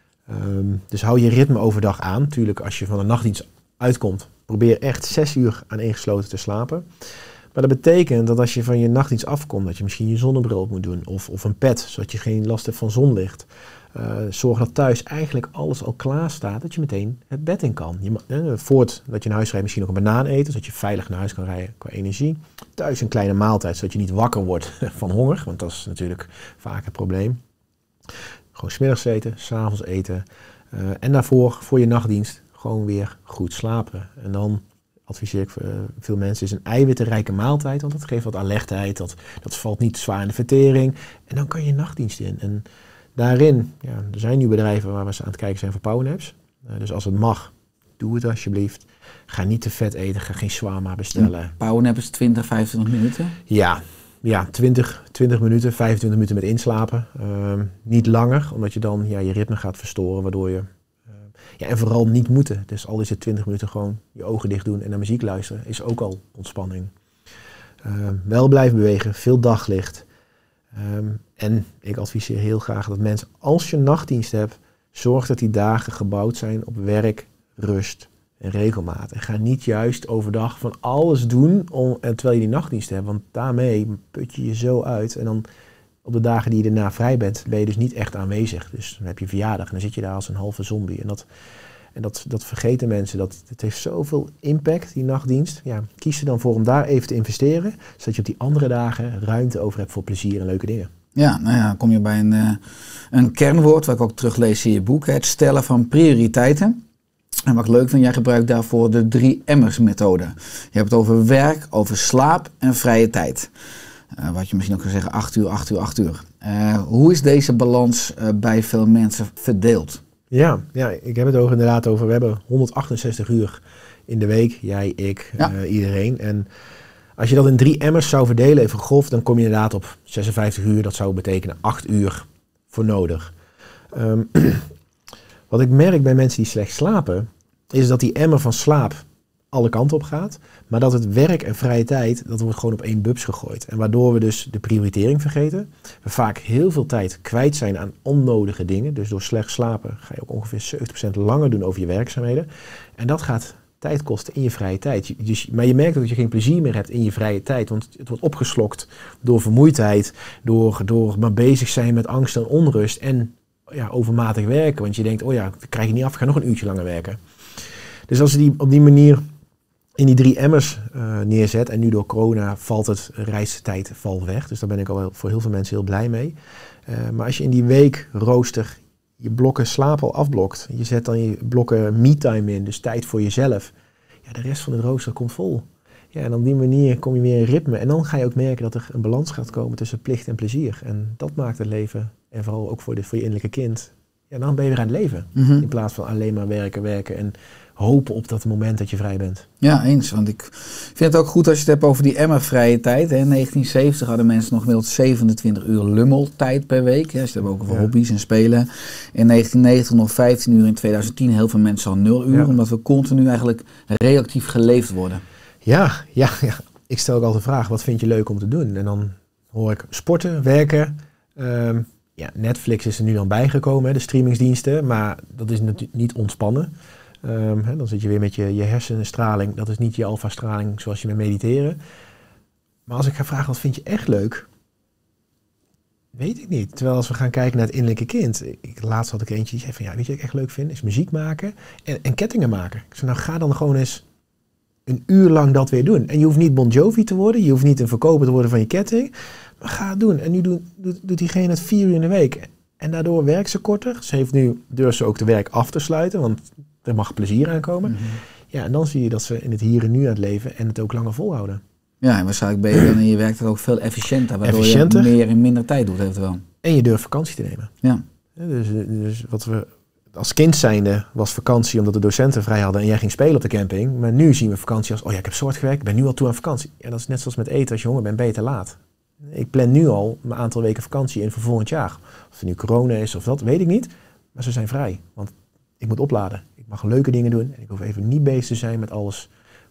Um, dus hou je ritme overdag aan. Tuurlijk, als je van de nachtdienst uitkomt, probeer echt zes uur aaneengesloten te slapen. Maar dat betekent dat als je van je nachtdienst afkomt, dat je misschien je zonnebril op moet doen of, of een pet, zodat je geen last hebt van zonlicht. Uh, zorg dat thuis eigenlijk alles al klaar staat, dat je meteen het bed in kan. Je, eh, voordat je naar huis rijdt misschien nog een banaan eten, zodat je veilig naar huis kan rijden qua energie. Thuis een kleine maaltijd, zodat je niet wakker wordt van honger, want dat is natuurlijk vaak het probleem. Gewoon 's middags eten, 's avonds eten. Uh, en daarvoor, voor je nachtdienst, gewoon weer goed slapen. En dan adviseer ik uh, veel mensen, is een eiwittenrijke maaltijd, want dat geeft wat alertheid, dat, dat valt niet zwaar in de vertering. En dan kan je nachtdienst in. En daarin, ja, er zijn nu bedrijven waar we aan het kijken zijn voor powernaps. Uh, dus als het mag, doe het alsjeblieft. Ga niet te vet eten, ga geen shawarma bestellen. Een powernap is twintig, vijfentwintig minuten? Ja, ja twintig, twintig minuten, vijfentwintig minuten met inslapen. Uh, niet langer, omdat je dan ja, je ritme gaat verstoren, waardoor je... Uh, ja, en vooral niet moeten. Dus al is het twintig minuten gewoon je ogen dicht doen en naar muziek luisteren, is ook al ontspanning. Uh, wel blijven bewegen, veel daglicht. Um, en ik adviseer heel graag dat mensen, als je nachtdienst hebt, zorg dat die dagen gebouwd zijn op werk, rust en regelmaat. En ga niet juist overdag van alles doen om, terwijl je die nachtdienst hebt, want daarmee put je je zo uit. En dan op de dagen die je daarna vrij bent, ben je dus niet echt aanwezig. Dus dan heb je verjaardag en dan zit je daar als een halve zombie. En dat, en dat, dat vergeten mensen, dat het heeft zoveel impact, die nachtdienst. Ja, kies er dan voor om daar even te investeren, zodat je op die andere dagen ruimte over hebt voor plezier en leuke dingen. Ja, nou ja, dan kom je bij een, uh, een kernwoord, wat ik ook teruglees in je boek, het stellen van prioriteiten. En wat ik leuk vind, jij gebruikt daarvoor de drie emmers methode. Je hebt het over werk, over slaap en vrije tijd. Uh, wat je misschien ook kan zeggen, acht uur, acht uur, acht uur. Uh, hoe is deze balans uh, bij veel mensen verdeeld? Ja, ja, ik heb het over, inderdaad over, we hebben honderdachtenzestig uur in de week, jij, ik, ja. uh, iedereen. En als je dat in drie emmers zou verdelen, even grof, dan kom je inderdaad op zesenvijftig uur. Dat zou betekenen acht uur voor nodig. Um, wat ik merk bij mensen die slecht slapen, is dat die emmer van slaap alle kanten op gaat. Maar dat het werk en vrije tijd, dat wordt gewoon op één bubs gegooid. En waardoor we dus de prioritering vergeten. We vaak heel veel tijd kwijt zijn aan onnodige dingen. Dus door slecht slapen ga je ook ongeveer zeventig procent langer doen over je werkzaamheden. En dat gaat tijd kosten in je vrije tijd. Dus, maar je merkt ook dat je geen plezier meer hebt in je vrije tijd. Want het wordt opgeslokt door vermoeidheid, door, door maar bezig zijn met angst en onrust. En ja, overmatig werken. Want je denkt, oh ja, dat krijg je niet af, ik ga nog een uurtje langer werken. Dus als je die op die manier in die drie emmers uh, neerzet, en nu door corona valt het reistijd valt weg. Dus daar ben ik al voor heel veel mensen heel blij mee. Uh, maar als je in die week rooster je blokken slaap al afblokt, je zet dan je blokken me-time in, dus tijd voor jezelf. Ja, de rest van het rooster komt vol. Ja, en op die manier kom je weer in ritme. En dan ga je ook merken dat er een balans gaat komen tussen plicht en plezier. En dat maakt het leven, en vooral ook voor, de, voor je innerlijke kind, ja, dan ben je weer aan het leven. Mm-hmm. In plaats van alleen maar werken, werken en hopen op dat moment dat je vrij bent. Ja, eens. Want ik vind het ook goed als je het hebt over die emmer-vrije tijd. In negentien zeventig hadden mensen nog gemiddeld zevenentwintig uur lummeltijd per week. Ja, als je het hebt ook over ja. hobby's en spelen. In negentien negentig nog vijftien uur. In twintig tien heel veel mensen al nul uur. Ja. Omdat we continu eigenlijk reactief geleefd worden. Ja, ja, ja. Ik stel ook altijd de vraag, wat vind je leuk om te doen? En dan hoor ik sporten, werken. Um, ja, Netflix is er nu dan bijgekomen, hè, de streamingsdiensten. Maar dat is natuurlijk niet ontspannen. Um, hè, dan zit je weer met je, je hersenstraling. Dat is niet je alfa-straling zoals je met mediteren. Maar als ik ga vragen, wat vind je echt leuk? Weet ik niet. Terwijl als we gaan kijken naar het innerlijke kind. Ik, laatst had ik eentje die zei van, ja, weet je wat ik echt leuk vind? Is muziek maken en, en kettingen maken. Ik zei, nou ga dan gewoon eens een uur lang dat weer doen. En je hoeft niet Bon Jovi te worden. Je hoeft niet een verkoper te worden van je ketting. Maar ga het doen. En nu doet, doet, doet diegene het vier uur in de week. En daardoor werkt ze korter. Ze heeft nu, durft ze ook de werk af te sluiten. Want er mag plezier aankomen. Mm-hmm. Ja, en dan zie je dat ze in het hier en nu aan het leven en het ook langer volhouden. Ja, en waarschijnlijk ben je dan in je werk ook veel efficiënter. Waardoor efficiënter. je meer in minder tijd doet eventueel. En je durft vakantie te nemen. Ja. Ja, dus, dus wat we als kind zijnde was vakantie omdat de docenten vrij hadden en jij ging spelen op de camping. Maar nu zien we vakantie als, oh ja, ik heb soort gewerkt, ik ben nu al toe aan vakantie. Ja, dat is net zoals met eten. Als je honger bent, ben je te laat. Ik plan nu al mijn aantal weken vakantie in voor volgend jaar. Of het nu corona is of dat, weet ik niet. Maar ze zijn vrij, want ik moet opladen. Ik mag leuke dingen doen en ik hoef even niet bezig te zijn met alles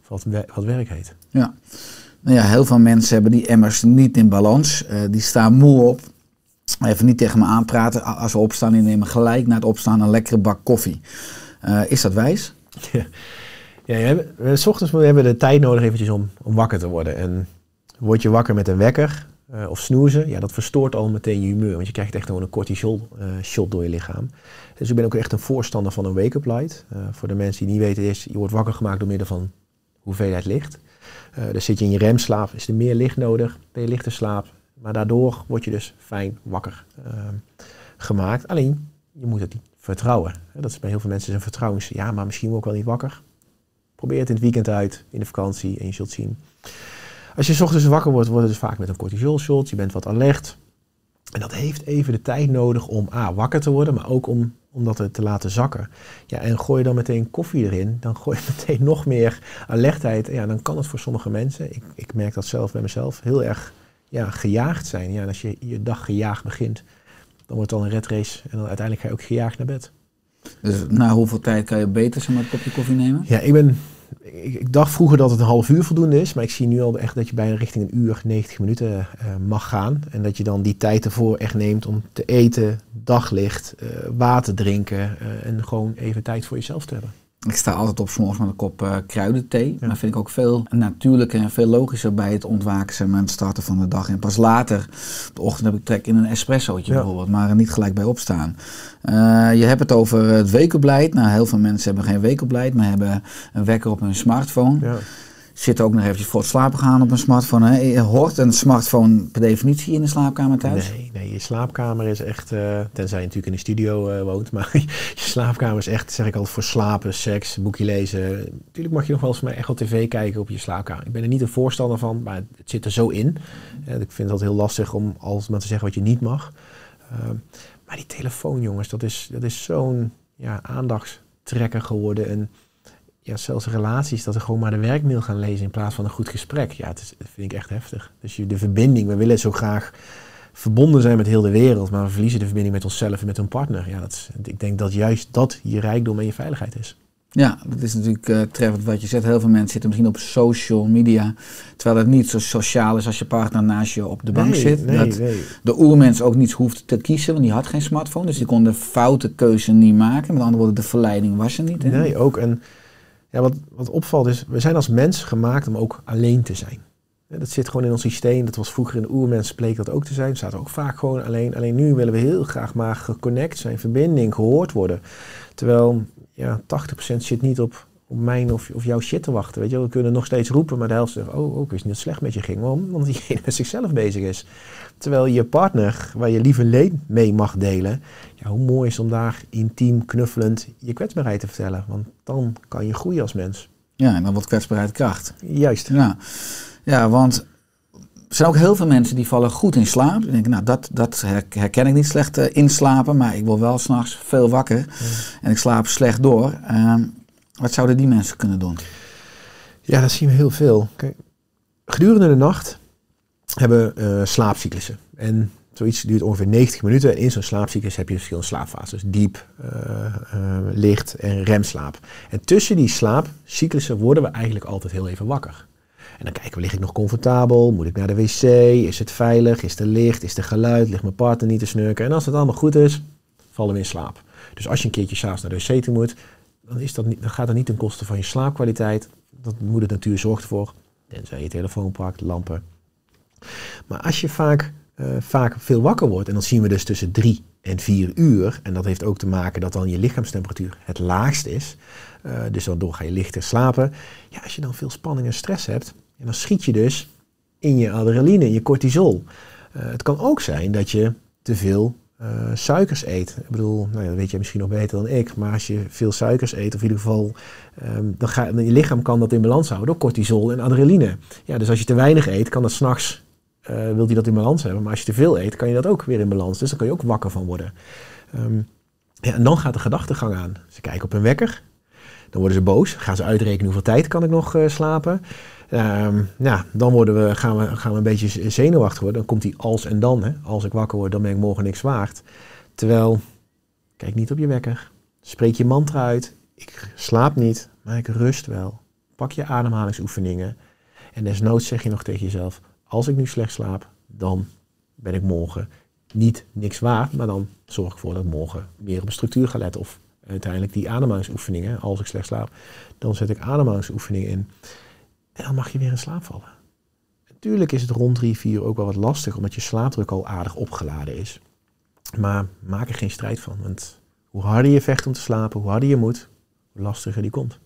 wat, wat werk heet. Ja. Nou ja, heel veel mensen hebben die emmers niet in balans. Uh, die staan moe op. Even niet tegen me aanpraten. Als we opstaan, die nemen gelijk na het opstaan een lekkere bak koffie. Uh, is dat wijs? Ja, ja je hebt, we, 's ochtends hebben we de tijd nodig eventjes om, om wakker te worden. En word je wakker met een wekker uh, of snoezen, ja, dat verstoort al meteen je humeur. Want je krijgt echt gewoon een cortisol uh, shot door je lichaam. Dus ik ben ook echt een voorstander van een wake-up light. Uh, voor de mensen die niet weten is, je wordt wakker gemaakt door middel van hoeveelheid licht. Uh, dus zit je in je remslaap, is er meer licht nodig, ben je lichter slaap. Maar daardoor word je dus fijn wakker uh, gemaakt. Alleen, je moet het niet vertrouwen. Dat is bij heel veel mensen een vertrouwens. Ja, maar misschien word ik wel niet wakker. Probeer het in het weekend uit, in de vakantie en je zult zien. Als je 's ochtends wakker wordt, wordt het dus vaak met een cortisol shot. Je bent wat alert. En dat heeft even de tijd nodig om A, wakker te worden, maar ook om, om dat te laten zakken. Ja, en gooi je dan meteen koffie erin, dan gooi je meteen nog meer alertheid. Ja, dan kan het voor sommige mensen, ik, ik merk dat zelf bij mezelf, heel erg ja, gejaagd zijn. Ja, en als je je dag gejaagd begint, dan wordt het al een red race en dan uiteindelijk ga je ook gejaagd naar bed. Dus na hoeveel tijd kan je beter zo'n kopje koffie nemen? Ja, ik ben... Ik, ik dacht vroeger dat het een half uur voldoende is, maar ik zie nu al echt dat je bijna richting een uur, negentig minuten uh, mag gaan. En dat je dan die tijd ervoor echt neemt om te eten, daglicht, uh, water drinken uh, en gewoon even tijd voor jezelf te hebben. Ik sta altijd op 's morgens met een kop uh, kruidenthee. Ja. Dat vind ik ook veel natuurlijker en veel logischer bij het ontwaken en het starten van de dag. En pas later, op de ochtend heb ik trek in een espressootje ja. bijvoorbeeld, maar er niet gelijk bij opstaan. Uh, je hebt het over het wake-up-beleid. Nou, heel veel mensen hebben geen wake-up-beleid, maar hebben een wekker op hun smartphone. Ja. Zitten ook nog eventjes voor het slapen gaan op een smartphone. Hè? Hoort een smartphone per definitie in de slaapkamer thuis? Nee, nee, je slaapkamer is echt, uh, tenzij je natuurlijk in de studio uh, woont, maar je slaapkamer is echt, zeg ik altijd, voor slapen, seks, boekje lezen. Natuurlijk mag je nog wel eens maar echt wel tv kijken op je slaapkamer. Ik ben er niet een voorstander van, maar het zit er zo in. Uh, ik vind het heel lastig om alles maar te zeggen wat je niet mag. Uh, maar die telefoon, jongens, dat is, dat is zo'n ja, aandachtstrekker geworden. En ja, zelfs relaties, dat we gewoon maar de werkmail gaan lezen in plaats van een goed gesprek. Ja, het is, dat vind ik echt heftig. Dus je, de verbinding, we willen zo graag verbonden zijn met heel de wereld, maar we verliezen de verbinding met onszelf en met een partner. Ja, dat is, ik denk dat juist dat je rijkdom en je veiligheid is. Ja, dat is natuurlijk uh, treffend wat je zegt. Heel veel mensen zitten misschien op social media, terwijl het niet zo sociaal is als je partner naast je op de bank nee, zit. Nee, dat nee. de oermens ook niet hoeft te kiezen, want die had geen smartphone, dus die kon de foute keuze niet maken. Met andere woorden, de verleiding was er niet. Hè? Nee, ook. En ja, wat, wat opvalt is, we zijn als mens gemaakt om ook alleen te zijn. Ja, dat zit gewoon in ons systeem. Dat was vroeger in de oermens bleek dat ook te zijn. We zaten ook vaak gewoon alleen. Alleen nu willen we heel graag maar geconnect zijn, verbinding, gehoord worden. Terwijl ja, tachtig procent zit niet op, op mijn of, of jouw shit te wachten. Weet je? We kunnen nog steeds roepen, maar de helft zegt, oh, oh, ik wist niet dat het slecht met je ging. Waarom? Omdat diegene met zichzelf bezig is. Terwijl je partner, waar je lieve leed mee mag delen, ja, hoe mooi is om daar intiem, knuffelend je kwetsbaarheid te vertellen. Want dan kan je groeien als mens. Ja, en dan wordt kwetsbaarheid kracht. Juist. Ja, ja, want er zijn ook heel veel mensen die vallen goed in slaap. Die denken, nou, dat, dat herken ik niet slecht uh, inslapen, maar ik word wel 's nachts veel wakker. Ja. En ik slaap slecht door. Uh, wat zouden die mensen kunnen doen? Ja, dat zien we heel veel. Kijk, gedurende de nacht hebben uh, slaapcyclussen. En zoiets duurt ongeveer negentig minuten. En in zo'n slaapcyclus heb je verschillende slaapfases. Diep, uh, uh, licht en remslaap. En tussen die slaapcyclussen worden we eigenlijk altijd heel even wakker. En dan kijken we, lig ik nog comfortabel? Moet ik naar de wc? Is het veilig? Is er licht? Is er geluid? Ligt mijn partner niet te snurken? En als het allemaal goed is, vallen we in slaap. Dus als je een keertje 's avonds naar de wc toe moet, dan, is dat niet, dan gaat dat niet ten koste van je slaapkwaliteit. Dat moet de natuur zorgt voor. Tenzij je telefoon pakt, lampen. Maar als je vaak, uh, vaak veel wakker wordt, en dan zien we dus tussen drie en vier uur, en dat heeft ook te maken dat dan je lichaamstemperatuur het laagst is, uh, dus daardoor ga je lichter slapen. Ja, als je dan veel spanning en stress hebt, en dan schiet je dus in je adrenaline, in je cortisol. Uh, het kan ook zijn dat je te veel uh, suikers eet. Ik bedoel, nou ja, dat weet jij misschien nog beter dan ik, maar als je veel suikers eet, of in ieder geval, um, dan ga, dan je lichaam kan dat in balans houden door cortisol en adrenaline. Ja, dus als je te weinig eet, kan dat 's nachts, uh, wil die dat in balans hebben. Maar als je te veel eet, kan je dat ook weer in balans. Dus dan kan je ook wakker van worden. Um, ja, en dan gaat de gedachtegang aan. Ze kijken op hun wekker, dan worden ze boos, gaan ze uitrekenen hoeveel tijd kan ik nog uh, slapen. Um, ja, dan worden we, gaan, we, gaan we een beetje zenuwachtig worden. Dan komt die als en dan. Hè. Als ik wakker word, dan ben ik morgen niks waard. Terwijl, kijk niet op je wekker. Spreek je mantra uit. Ik slaap niet, maar ik rust wel. Pak je ademhalingsoefeningen. En desnoods zeg je nog tegen jezelf, als ik nu slecht slaap, dan ben ik morgen niet niks waard. Maar dan zorg ik ervoor dat ik morgen meer op de structuur ga letten. Of uiteindelijk die ademhalingsoefeningen, als ik slecht slaap, dan zet ik ademhalingsoefeningen in. En dan mag je weer in slaap vallen. Natuurlijk is het rond drie, vier ook wel wat lastig, omdat je slaapdruk al aardig opgeladen is. Maar maak er geen strijd van. Want hoe harder je vecht om te slapen, hoe harder je moet, hoe lastiger die komt.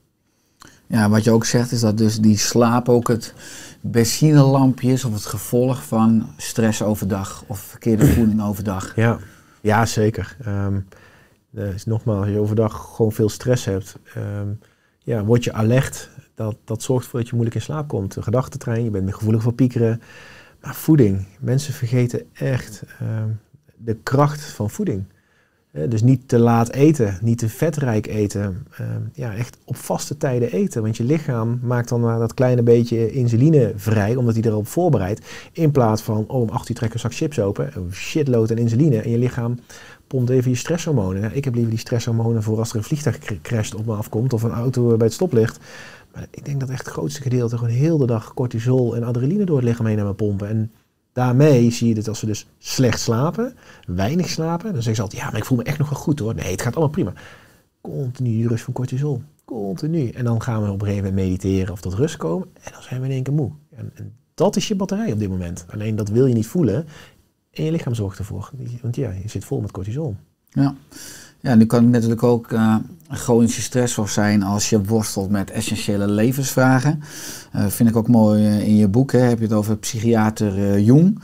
Ja, wat je ook zegt is dat dus die slaap ook het benzinelampje is of het gevolg van stress overdag of verkeerde voeding overdag. Ja, ja zeker. Um, dus nogmaals, als je overdag gewoon veel stress hebt, um, ja, word je alert. Dat, dat zorgt ervoor dat je moeilijk in slaap komt. De gedachtentrein, je bent meer gevoelig voor piekeren. Maar voeding, mensen vergeten echt um, de kracht van voeding. Uh, dus niet te laat eten, niet te vetrijk eten. Uh, ja, echt op vaste tijden eten. Want je lichaam maakt dan uh, dat kleine beetje insuline vrij, omdat hij erop voorbereidt. In plaats van, oh, om acht uur trekken een zak chips open. Een shitload aan insuline. En je lichaam pompt even je stresshormonen. Ja, ik heb liever die stresshormonen voor als er een vliegtuig crasht op me afkomt of een auto bij het stoplicht. Maar ik denk dat echt het grootste gedeelte gewoon heel de dag cortisol en adrenaline door het lichaam heen hebben pompen. En daarmee zie je dat als we dus slecht slapen, weinig slapen, dan zeggen ze altijd, ja, maar ik voel me echt nog wel goed hoor. Nee, het gaat allemaal prima. Continu die rust van cortisol. Continu. En dan gaan we op een gegeven moment mediteren of tot rust komen. En dan zijn we in één keer moe. En, en dat is je batterij op dit moment. Alleen dat wil je niet voelen. En je lichaam zorgt ervoor. Want ja, je zit vol met cortisol. Ja. Ja, nu kan het natuurlijk ook uh, een chronische stress voor zijn als je worstelt met essentiële levensvragen. Uh, vind ik ook mooi uh, in je boek, hè, heb je het over psychiater uh, Jung.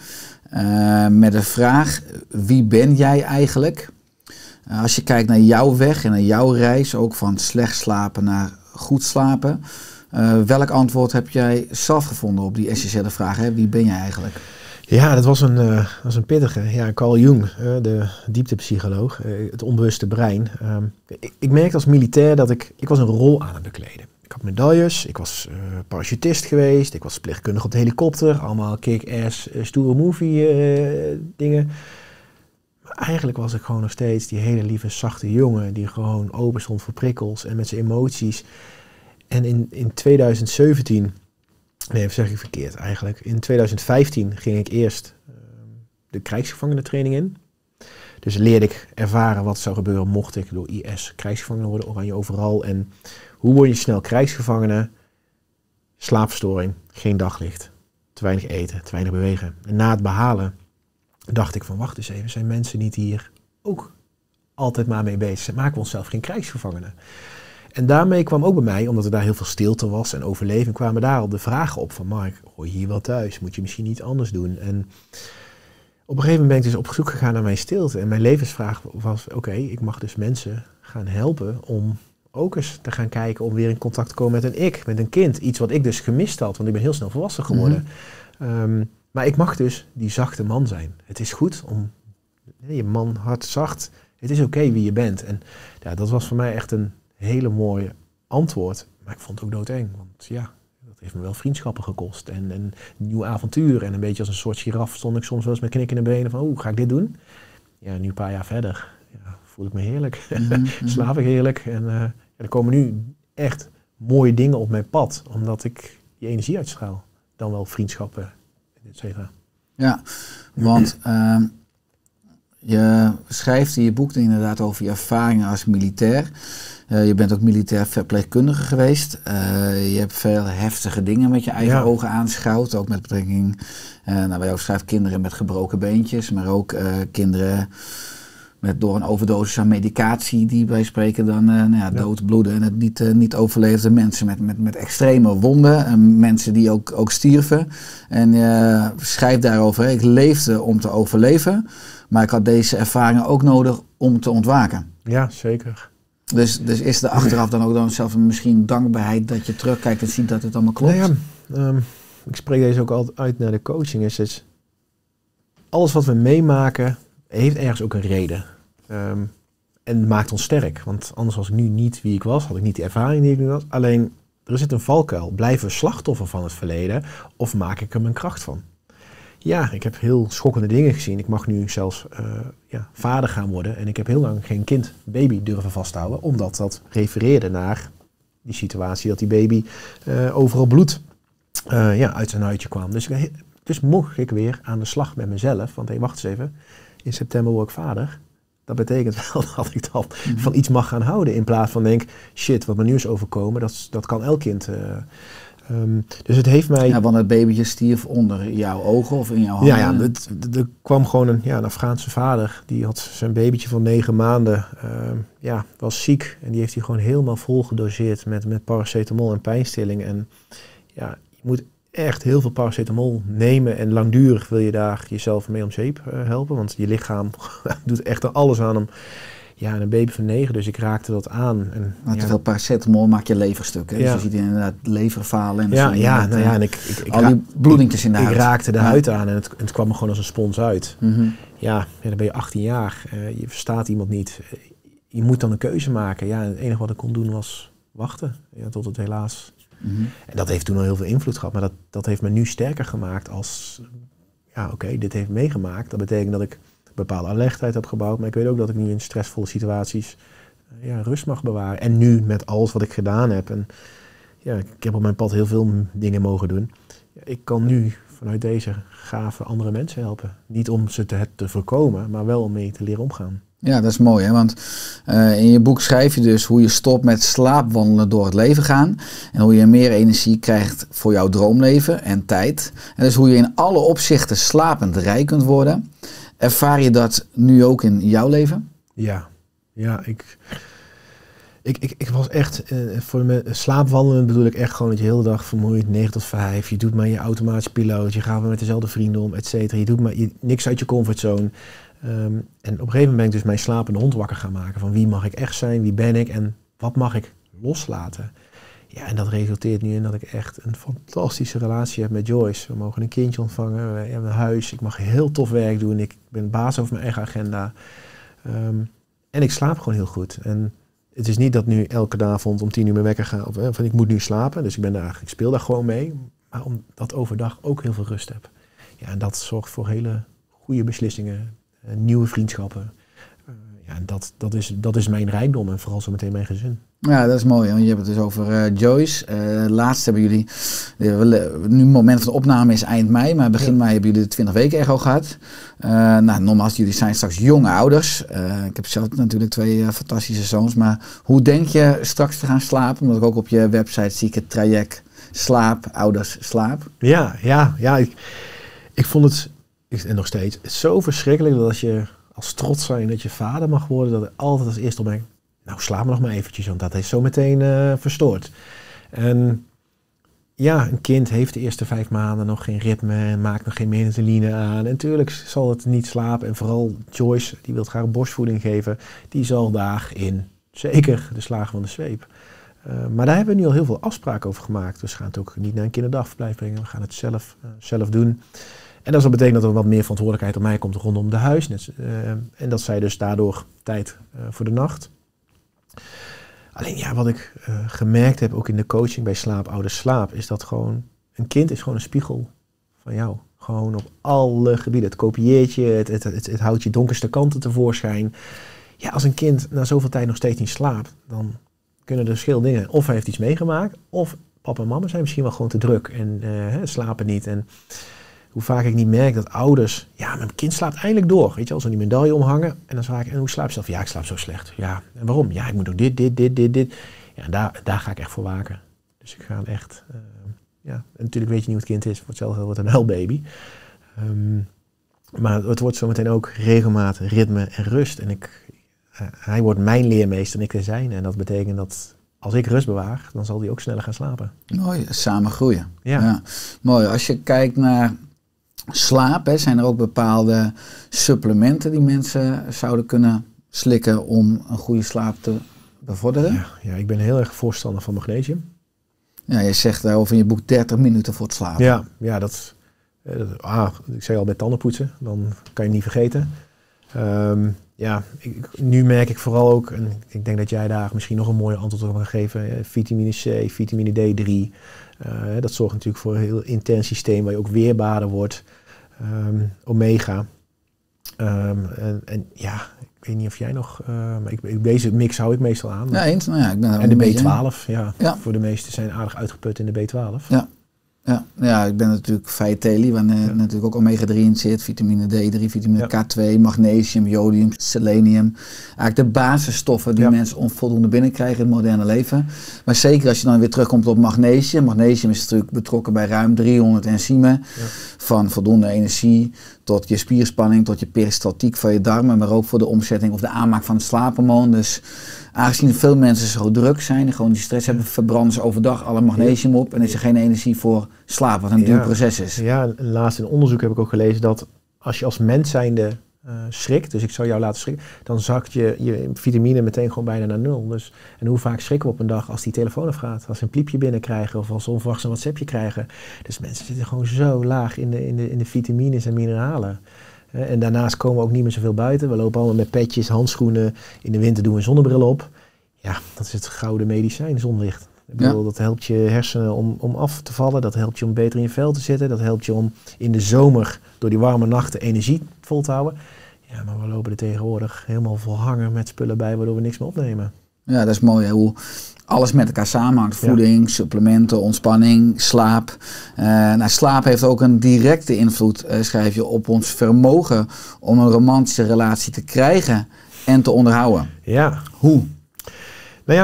Uh, met de vraag, wie ben jij eigenlijk? Uh, als je kijkt naar jouw weg en naar jouw reis, ook van slecht slapen naar goed slapen. Uh, welk antwoord heb jij zelf gevonden op die essentiële vraag? Hè? Wie ben jij eigenlijk? Ja, dat was een, uh, was een pittige. Ja, Carl Jung, uh, de dieptepsycholoog, uh, het onbewuste brein. Um, ik, ik merkte als militair dat ik, ik was een rol aan het bekleden. Ik had medailles, ik was uh, parachutist geweest, ik was verpleegkundige op de helikopter. Allemaal kick-ass, uh, stoere movie uh, dingen. Maar eigenlijk was ik gewoon nog steeds die hele lieve, zachte jongen die gewoon open stond voor prikkels en met zijn emoties. En in, in twintig zeventien... Nee, even zeg ik verkeerd eigenlijk. In twintig vijftien ging ik eerst uh, de krijgsgevangenentraining in. Dus leerde ik ervaren wat zou gebeuren mocht ik door I S krijgsgevangene worden, oranje overal. En hoe word je snel krijgsgevangene? Slaapverstoring, geen daglicht, te weinig eten, te weinig bewegen. En na het behalen dacht ik van wacht eens even, zijn mensen niet hier ook altijd maar mee bezig? Maken we onszelf geen krijgsgevangenen? En daarmee kwam ook bij mij, omdat er daar heel veel stilte was en overleving, kwamen daar al de vragen op van Mark, hoor je hier wel thuis? Moet je misschien niet anders doen? En op een gegeven moment ben ik dus op zoek gegaan naar mijn stilte. En mijn levensvraag was, oké, okay, ik mag dus mensen gaan helpen om ook eens te gaan kijken, om weer in contact te komen met een ik, met een kind. Iets wat ik dus gemist had, want ik ben heel snel volwassen geworden. Mm-hmm. Um, maar ik mag dus die zachte man zijn. Het is goed om je man hart zacht. Het is oké okay wie je bent. En ja, dat was voor mij echt een hele mooie antwoord. Maar ik vond het ook doodeng. Want ja, dat heeft me wel vriendschappen gekost. En, en een nieuw avontuur. En een beetje als een soort giraf stond ik soms wel eens met knikkende benen van, oeh, ga ik dit doen? Ja, nu een paar jaar verder. Ja, voel ik me heerlijk. Mm-hmm. Slaap ik heerlijk. En uh, ja, er komen nu echt mooie dingen op mijn pad. Omdat ik die energie uitstraal. Dan wel vriendschappen, et cetera. Ja, want uh, je schrijft in je boek inderdaad over je ervaringen als militair. Uh, je bent ook militair verpleegkundige geweest. Uh, je hebt veel heftige dingen met je eigen ja. ogen aanschouwd. Ook met betrekking, uh, nou, bij jou schrijft kinderen met gebroken beentjes. Maar ook uh, kinderen met door een overdosis aan medicatie die wij spreken dan uh, nou ja, dood, bloeden. En het niet, uh, niet overleefde mensen met, met, met extreme wonden. En mensen die ook, ook stierven. En uh, schrijft daarover, ik leefde om te overleven. Maar ik had deze ervaringen ook nodig om te ontwaken. Ja, zeker. Dus, dus is er achteraf dan ook dan zelf misschien dankbaarheid dat je terugkijkt en ziet dat het allemaal klopt? Nou ja, um, ik spreek deze ook altijd uit naar de coaching. Is het, alles wat we meemaken heeft ergens ook een reden. Um, en maakt ons sterk. Want anders was ik nu niet wie ik was. Had ik niet die ervaring die ik nu was. Alleen, er zit een valkuil. Blijven we slachtoffer van het verleden? Of maak ik er mijn kracht van? Ja, ik heb heel schokkende dingen gezien. Ik mag nu zelfs uh, ja, vader gaan worden. En ik heb heel lang geen kind, baby durven vasthouden. Omdat dat refereerde naar die situatie dat die baby uh, overal bloed uh, ja, uit zijn huidje kwam. Dus, dus mocht ik weer aan de slag met mezelf. Want hé, hey, wacht eens even. In september word ik vader. Dat betekent wel dat ik dan mm-hmm. van iets mag gaan houden. In plaats van denk, shit, wat me nu is overkomen, dat, dat kan elk kind. Uh, um, dus het heeft mij... Ja, want het babytje stierf onder jouw ogen of in jouw handen? Ja, ja het, het, er kwam gewoon een, ja, een Afghaanse vader. Die had zijn babytje van negen maanden. Uh, ja, was ziek. En die heeft hij gewoon helemaal vol gedoseerd met, met paracetamol en pijnstilling. En ja, je moet echt heel veel paracetamol nemen. En langdurig wil je daar jezelf mee om zeep uh, helpen. Want je lichaam doet echt er alles aan om... Ja, en een baby van negen, dus ik raakte dat aan. En, maar ja, te veel paracetamol maak je leverstuk. Hè? Ja. Dus je ziet inderdaad leverfalen. En ja, ja, nou ja, en ik, ik, ik al die bloedingjes in de ik, huid. Ik raakte de ja. huid aan en het, het kwam me gewoon als een spons uit. Mm-hmm. Ja, ja, dan ben je achttien jaar. Uh, je verstaat iemand niet. Uh, je moet dan een keuze maken. Ja, en het enige wat ik kon doen was wachten. Ja, tot het helaas... Mm-hmm. En dat heeft toen al heel veel invloed gehad. Maar dat, dat heeft me nu sterker gemaakt als... Ja, oké, okay, dit heeft meegemaakt. Dat betekent dat ik bepaalde alertheid heb gebouwd. Maar ik weet ook dat ik nu in stressvolle situaties uh, ja, rust mag bewaren. En nu met alles wat ik gedaan heb. En ja, ik heb op mijn pad heel veel dingen mogen doen. Ja, ik kan nu vanuit deze gave andere mensen helpen. Niet om ze te, het te voorkomen, maar wel om mee te leren omgaan. Ja, dat is mooi, hè? Want uh, in je boek schrijf je dus hoe je stopt met slaapwandelen door het leven gaan. En hoe je meer energie krijgt voor jouw droomleven en tijd. En dus hoe je in alle opzichten slapend rijk kunt worden. Ervaar je dat nu ook in jouw leven? Ja, ja ik, ik, ik, ik was echt, uh, voor me, slaapwandelen bedoel ik echt gewoon dat je de hele dag vermoeid, negen tot vijf. Je doet maar je automatische piloot, je gaat weer met dezelfde vrienden om, et cetera. Je doet maar je, niks uit je comfortzone. Um, en op een gegeven moment ben ik dus mijn slapende hond wakker gaan maken. Van wie mag ik echt zijn, wie ben ik en wat mag ik loslaten. Ja, en dat resulteert nu in dat ik echt een fantastische relatie heb met Joyce. We mogen een kindje ontvangen, we hebben een huis, ik mag heel tof werk doen. Ik ben baas over mijn eigen agenda. Um, en ik slaap gewoon heel goed. En het is niet dat nu elke avond om tien uur mijn wekker gaat. Of van ik moet nu slapen, dus ik, ben daar, ik speel daar gewoon mee. Maar omdat overdag ook heel veel rust heb. Ja, en dat zorgt voor hele goede beslissingen. Uh, nieuwe vriendschappen. Uh, ja, dat, dat, is, dat is mijn rijkdom en vooral zo meteen mijn gezin. Ja, dat is mooi. Want je hebt het dus over uh, Joyce. Uh, laatst hebben jullie, uh, nu het moment van de opname is eind mei, maar begin ja. mei hebben jullie de twintig weken echo gehad. Uh, nou, nogmaals, jullie zijn straks jonge ouders. Uh, ik heb zelf natuurlijk twee uh, fantastische zoons, maar hoe denk je straks te gaan slapen? Omdat ik ook op je website zie ik het traject slaap, ouders, slaap. Ja, ja, ja. Ik, ik vond het... En nog steeds, het is zo verschrikkelijk dat als je als trots zijn dat je vader mag worden, dat ik altijd als eerste op ben, nou slaap me nog maar eventjes, want dat is zo meteen uh, verstoord. En ja, een kind heeft de eerste vijf maanden nog geen ritme en maakt nog geen melatonine aan. En natuurlijk zal het niet slapen en vooral Joyce, die wil graag borstvoeding geven, die zal daarin zeker de slagen van de zweep. Uh, maar daar hebben we nu al heel veel afspraken over gemaakt. Dus we gaan het ook niet naar een kinderdagverblijf brengen, we gaan het zelf, uh, zelf doen. En dat zal betekenen dat er wat meer verantwoordelijkheid op mij komt rondom de huis. Net, uh, en dat zij dus daardoor tijd uh, voor de nacht. Alleen ja, wat ik uh, gemerkt heb, ook in de coaching bij Slaap, Ouders, Slaap, is dat gewoon, een kind is gewoon een spiegel van jou. Gewoon op alle gebieden. Het kopieert je, het, het, het, het houdt je donkerste kanten tevoorschijn. Ja, als een kind na zoveel tijd nog steeds niet slaapt, dan kunnen er verschillende dingen zijn. Of hij heeft iets meegemaakt, of papa en mama zijn misschien wel gewoon te druk en uh, slapen niet. En hoe vaak ik niet merk dat ouders, ja, mijn kind slaapt eindelijk door. Weet je wel, zo die medaille omhangen. En dan vraag ik, en hoe slaap je zelf? Ja, ik slaap zo slecht. Ja, en waarom? Ja, ik moet ook dit, dit, dit, dit, dit. Ja, en daar, daar ga ik echt voor waken. Dus ik ga echt, uh, ja, en natuurlijk weet je niet hoe het kind is. Voor hetzelfde wordt een huilbaby. Um, maar het wordt zometeen ook regelmaat, ritme en rust. En ik, uh, hij wordt mijn leermeester en ik de zijne. En dat betekent dat als ik rust bewaar, dan zal hij ook sneller gaan slapen. Mooi, samen groeien. Ja. Ja. Mooi, als je kijkt naar slaap, hè, zijn er ook bepaalde supplementen die mensen zouden kunnen slikken om een goede slaap te bevorderen? Ja, ja, ik ben heel erg voorstander van magnesium. Ja, je zegt daarover in je boek dertig minuten voor het slapen. Ja, ja dat, dat ah, ik zei al bij tandenpoetsen, dan kan je niet vergeten. Um, ja, ik, nu merk ik vooral ook, en ik denk dat jij daar misschien nog een mooie antwoord op kan geven, vitamine C, vitamine D drie. Uh, dat zorgt natuurlijk voor een heel intens systeem waar je ook weerbaarder wordt. Um, omega. Um, en, en ja, ik weet niet of jij nog... Uh, maar ik, deze mix hou ik meestal aan. Ja, eens. Nou ja, ik ben er en de B twaalf, ja, ja. Voor de meesten zijn aardig uitgeput in de B twaalf. Ja. Ja, ja, ik ben natuurlijk Vitaly, waar ja. natuurlijk ook omega drie in zit, vitamine D drie, vitamine ja. K twee, magnesium, jodium, selenium. Eigenlijk de basisstoffen die ja. mensen onvoldoende binnenkrijgen in het moderne leven. Maar zeker als je dan weer terugkomt op magnesium. Magnesium is natuurlijk betrokken bij ruim driehonderd enzymen. Ja. Van voldoende energie tot je spierspanning, tot je peristaltiek van je darmen, maar ook voor de omzetting of de aanmaak van het slaaphormoon. Dus aangezien veel mensen zo druk zijn en gewoon die stress hebben, verbranden ze overdag alle magnesium op en is er geen energie voor slaap, wat een duur ja. proces is. Ja, en laatst in onderzoek heb ik ook gelezen dat als je als mens zijnde uh, schrikt, dus ik zou jou laten schrikken, dan zakt je, je vitamine meteen gewoon bijna naar nul. Dus, en hoe vaak schrikken we op een dag als die telefoon afgaat, als ze een pliepje binnenkrijgen of als ze onverwachts een WhatsAppje krijgen. Dus mensen zitten gewoon zo laag in de, in de, in de vitamines en mineralen. En daarnaast komen we ook niet meer zoveel buiten. We lopen allemaal met petjes, handschoenen. In de winter doen we een zonnebril op. Ja, dat is het gouden medicijn, zonlicht. Ik bedoel, ja. Dat helpt je hersenen om, om af te vallen. Dat helpt je om beter in je vel te zitten. Dat helpt je om in de zomer door die warme nachten energie vol te houden. Ja, maar we lopen er tegenwoordig helemaal vol hangen met spullen bij, waardoor we niks meer opnemen. Ja, dat is mooi hè? Hoe alles met elkaar samenhangt. Voeding, ja. supplementen, ontspanning, slaap. Uh, nou, slaap heeft ook een directe invloed, uh, schrijf je, op ons vermogen om een romantische relatie te krijgen en te onderhouden. Ja. Hoe? Nou ja,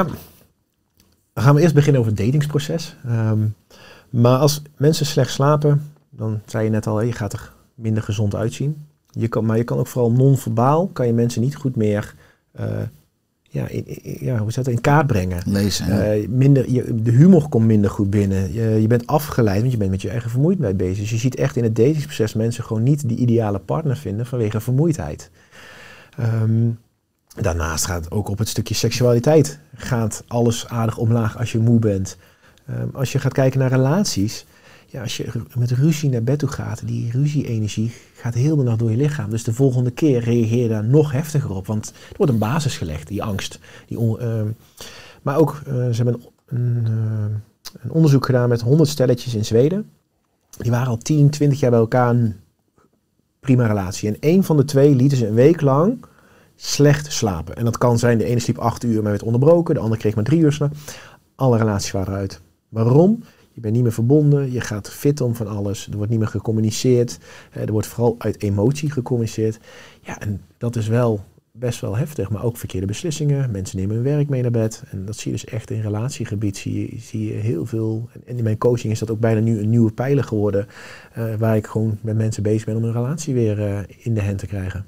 dan gaan we eerst beginnen over het datingsproces. Um, maar als mensen slecht slapen, dan zei je net al, je gaat er minder gezond uitzien. Je kan, maar je kan ook vooral non-verbaal, kan je mensen niet goed meer... Uh, Ja, in, in, ja, hoe zou dat in kaart brengen? Lezen. Ja. Uh, minder, je, de humor komt minder goed binnen. Je, je bent afgeleid, want je bent met je eigen vermoeidheid bezig. Dus je ziet echt in het datingsproces mensen gewoon niet die ideale partner vinden vanwege vermoeidheid. Um, daarnaast gaat ook op het stukje seksualiteit. Gaat alles aardig omlaag als je moe bent. Um, als je gaat kijken naar relaties. Ja, als je met ruzie naar bed toe gaat, die ruzie-energie gaat heel de nacht door je lichaam. Dus de volgende keer reageer je daar nog heftiger op. Want er wordt een basis gelegd, die angst. Die on, uh, maar ook, uh, ze hebben een, een, uh, een onderzoek gedaan met honderd stelletjes in Zweden. Die waren al tien, twintig jaar bij elkaar een prima relatie. En één van de twee lieten ze een week lang slecht slapen. En dat kan zijn, de ene sliep acht uur maar werd onderbroken, de andere kreeg maar drie uur slaap. Alle relaties waren eruit. Waarom? Je bent niet meer verbonden, je gaat fit om van alles, er wordt niet meer gecommuniceerd, er wordt vooral uit emotie gecommuniceerd. Ja, en dat is wel best wel heftig, maar ook verkeerde beslissingen. Mensen nemen hun werk mee naar bed en dat zie je dus echt in relatiegebied, zie je, zie je heel veel. En in mijn coaching is dat ook bijna nu een nieuwe pijler geworden, uh, waar ik gewoon met mensen bezig ben om een relatie weer uh, in de hand te krijgen.